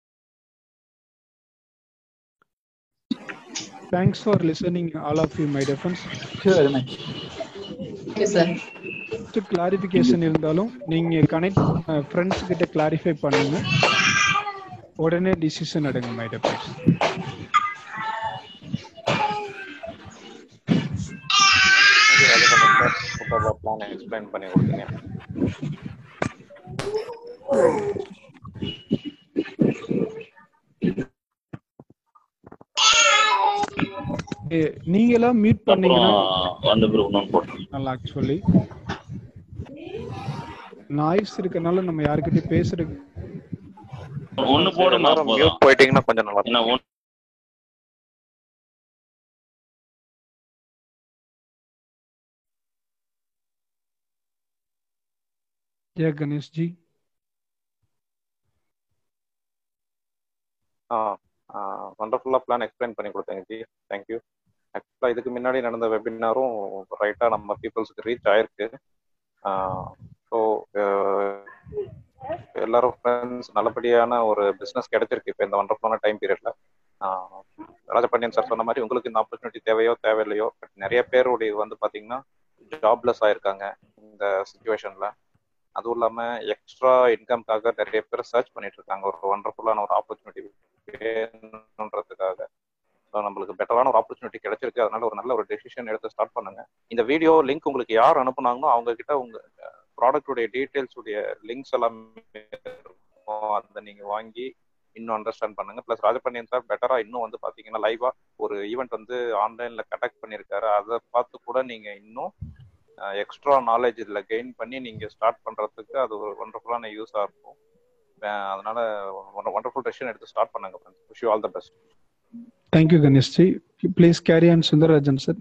Thanks for listening all of you my dear friends. Thank you very much. Thank you, sir. Clarification இருந்தாலும் நீங்க connect friends கிட்ட clarify பண்ணுங்க, உடனே decision எடுங்க my dear friends. Plan explain பண்ணி கொடுத்தீங்க. நீங்களா meet பண்ணீங்கன்னா நல்லா ஆக்சுவலி நாய்ஸ் இருக்கனால நம்ம யார்கிட்ட பேசுறது ஒன்னு போடுமா, மியூட் போயிட்டீங்கன்னா கொஞ்சம் நல்லா இருக்கும். Yeah, Ganesh ji. வண்டர்ஃபுல்லா பிளான் எக்ஸ்பிளைன் பண்ணி கொடுத்தீங்க ஜி, தேங்க்யூ. ஆக்சுவலாக இதுக்கு முன்னாடி நடந்த வெபினாரும் ரைட்டாக நம்ம பீப்புள்ஸுக்கு ரீச் ஆயிருக்கு. ஸோ எல்லாரும் ஃப்ரெண்ட்ஸ் நல்லபடியான ஒரு பிஸ்னஸ் கிடைச்சிருக்கு இப்போ இந்த வண்டர்ஃபுல்லான டைம் பீரியட்ல. ராஜபாண்டியன் சார் சொன்ன மாதிரி உங்களுக்கு இந்த ஆப்பர்ச்சுனிட்டி தேவையோ தேவையில்லையோ, பட் நிறைய பேருடைய வந்து பார்த்தீங்கன்னா ஜாப்லெஸ் ஆயிருக்காங்க இந்த சுச்சுவேஷன்ல. அதுவும் இல்லாமல் எக்ஸ்ட்ரா இன்கம்காக நிறைய பேர் சர்ச் பண்ணிட்டு இருக்காங்க ஒரு வண்டர்ஃபுல்லான ஒரு ஆப்பர்ச்சுனிட்டி வேணுன்றதுக்காக. ஸோ நம்மளுக்கு பெட்டரான ஒரு ஆப்பர்ச்சுனிட்டி கிடைச்சிருக்கு, அதனால ஒரு நல்ல ஒரு டெசிஷன் எடுத்து ஸ்டார்ட் பண்ணுங்க. இந்த வீடியோ லிங்க் உங்களுக்கு யார் அனுப்புனாங்களோ அவங்க கிட்ட உங்க ப்ராடக்டுடைய டீட்டெயில்ஸ் உடைய லிங்க்ஸ் எல்லாமே அதை நீங்க வாங்கி இன்னும் அண்டர்ஸ்டாண்ட் பண்ணுங்க. பிளஸ் ராஜபாண்டியன் சார் பெட்டரா இன்னும் வந்து பாத்தீங்கன்னா லைவா ஒரு ஈவெண்ட் வந்து ஆன்லைன்ல கண்டக்ட் பண்ணியிருக்காரு, அதை பார்த்து கூட நீங்க இன்னும் எக்ஸ்ட்ரா நாலேஜ் இதில் கெயின் பண்ணி நீங்கள் ஸ்டார்ட் பண்ணுறதுக்கு அது ஒரு ஒண்டர்ஃபுல்லான யூஸாக இருக்கும். அதனால ஒண்டர்ஃபுல் டெசிஷன் எடுத்து ஸ்டார்ட் பண்ணுங்க. Wish you all the best. Thank you Ganesh ji. Please carry on Sundarajan sir.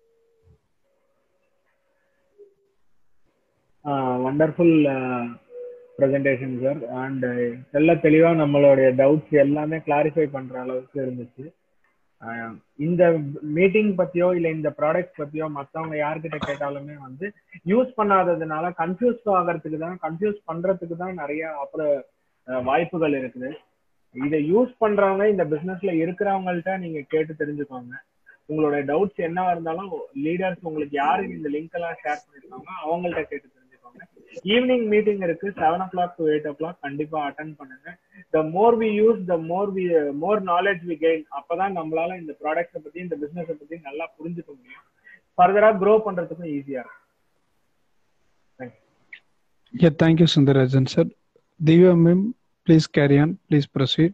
Wonderful presentation sir, and எல்லா தெளிவா நம்மளுடைய டவுட்ஸ் எல்லாமே கிளாரிஃபை பண்ற அளவுக்கு இருந்துச்சு. இந்த மீட்டிங் பத்தியோ இல்ல இந்த ப்ராடக்ட் பத்தியோ மத்தவங்க யார்கிட்ட கேட்டாலுமே வந்து யூஸ் பண்ணாததுனால கன்ஃபியூஸ் பண்றதுக்கு தான் நிறைய அப்புறம் வாய்ப்புகள் இருக்குது. இதை யூஸ் பண்றவங்க இந்த பிசினஸ்ல இருக்கிறவங்கள்ட்ட நீங்க கேட்டு தெரிஞ்சுக்கோங்க. உங்களுடைய டவுட்ஸ் என்னவா இருந்தாலும் லீடர்ஸ் உங்களுக்கு யாரு இந்த லிங்க் எல்லாம் ஷேர் பண்ணிருக்காங்க அவங்கள்ட்ட கேட்டு தெரிஞ்சுக்கோங்க. ஈவினிங் மீட்டிங் இருக்கு 7 o'clock to 8 o'clock, கண்டிப்பா அட்டென்ட் பண்ணுங்க. the more we use, the more knowledge we gain. அப்பதான் நம்மளால இந்த ப்ராடக்ட்ஸை பத்தி இந்த பிசினஸை பத்தி நல்லா புரிஞ்சுக்க முடியும், ஃபர்தரா க்ரோ பண்றதுக்கும் ஈஸியா இருக்கும். Yeah, thank you Sundarajan sir. Divya ma'am, please carry on, please proceed.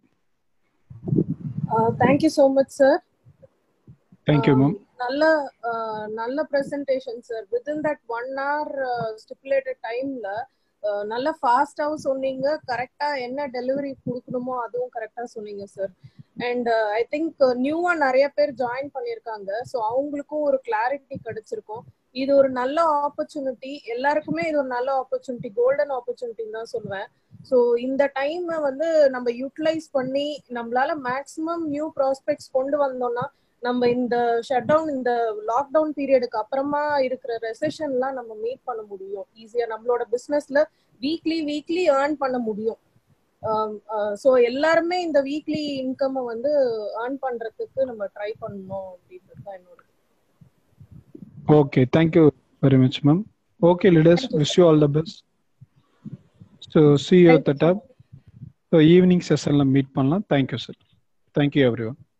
Thank you so much sir. Thank you ma'am. நல்ல presentation sir. Within that 1 hour stipulated timeல நல்ல ஃபாஸ்டாவும் சொன்னீங்க, கரெக்டா என்ன டெலிவரி கொடுக்கணுமோ அதுவும் கரெக்டா சொன்னீங்க சார். அண்ட் ஐ திங்க் நியூவா நிறைய பேர் ஜாயின் பண்ணியிருக்காங்க, ஸோ அவங்களுக்கும் ஒரு கிளாரிட்டி கிடைச்சிருக்கும். இது ஒரு நல்ல ஆப்பர்ச்சுனிட்டி, எல்லாருக்குமே இது ஒரு நல்ல ஆப்பர்ச்சுனிட்டி, கோல்டன் ஆப்பர்ச்சுனிட்டின்னு தான் சொல்லுவேன். ஸோ இந்த டைமை வந்து நம்ம யூட்டிலைஸ் பண்ணி நம்மளால மேக்ஸிமம் நியூ ப்ராஸ்பெக்ட்ஸ் கொண்டு வந்தோம்னா நம்ம இந்த ஷட் டவுன், இந்த லாக்டவுன் பீரியடுக்கு அப்புறமா இருக்கிற ரெசெஷன்லாம் நம்ம மீட் பண்ண முடியும் ஈஸியா. நம்மளோட பிசினஸ்ல வீக்லி ஏர்ன் பண்ண முடியும். ஸோ எல்லாருமே இந்த வீக்லி இன்கம் வந்து ஏர்ன் பண்றதுக்கு நம்ம ட்ரை பண்ணணும் அப்படின்றது தான் என்னோட. Okay, thank you very much ma'am. Okay leaders, wish you all the best. So see you at the top. So evening செஷன்ல மீட் பண்ணலாம். Thank you sir. Thank you every one.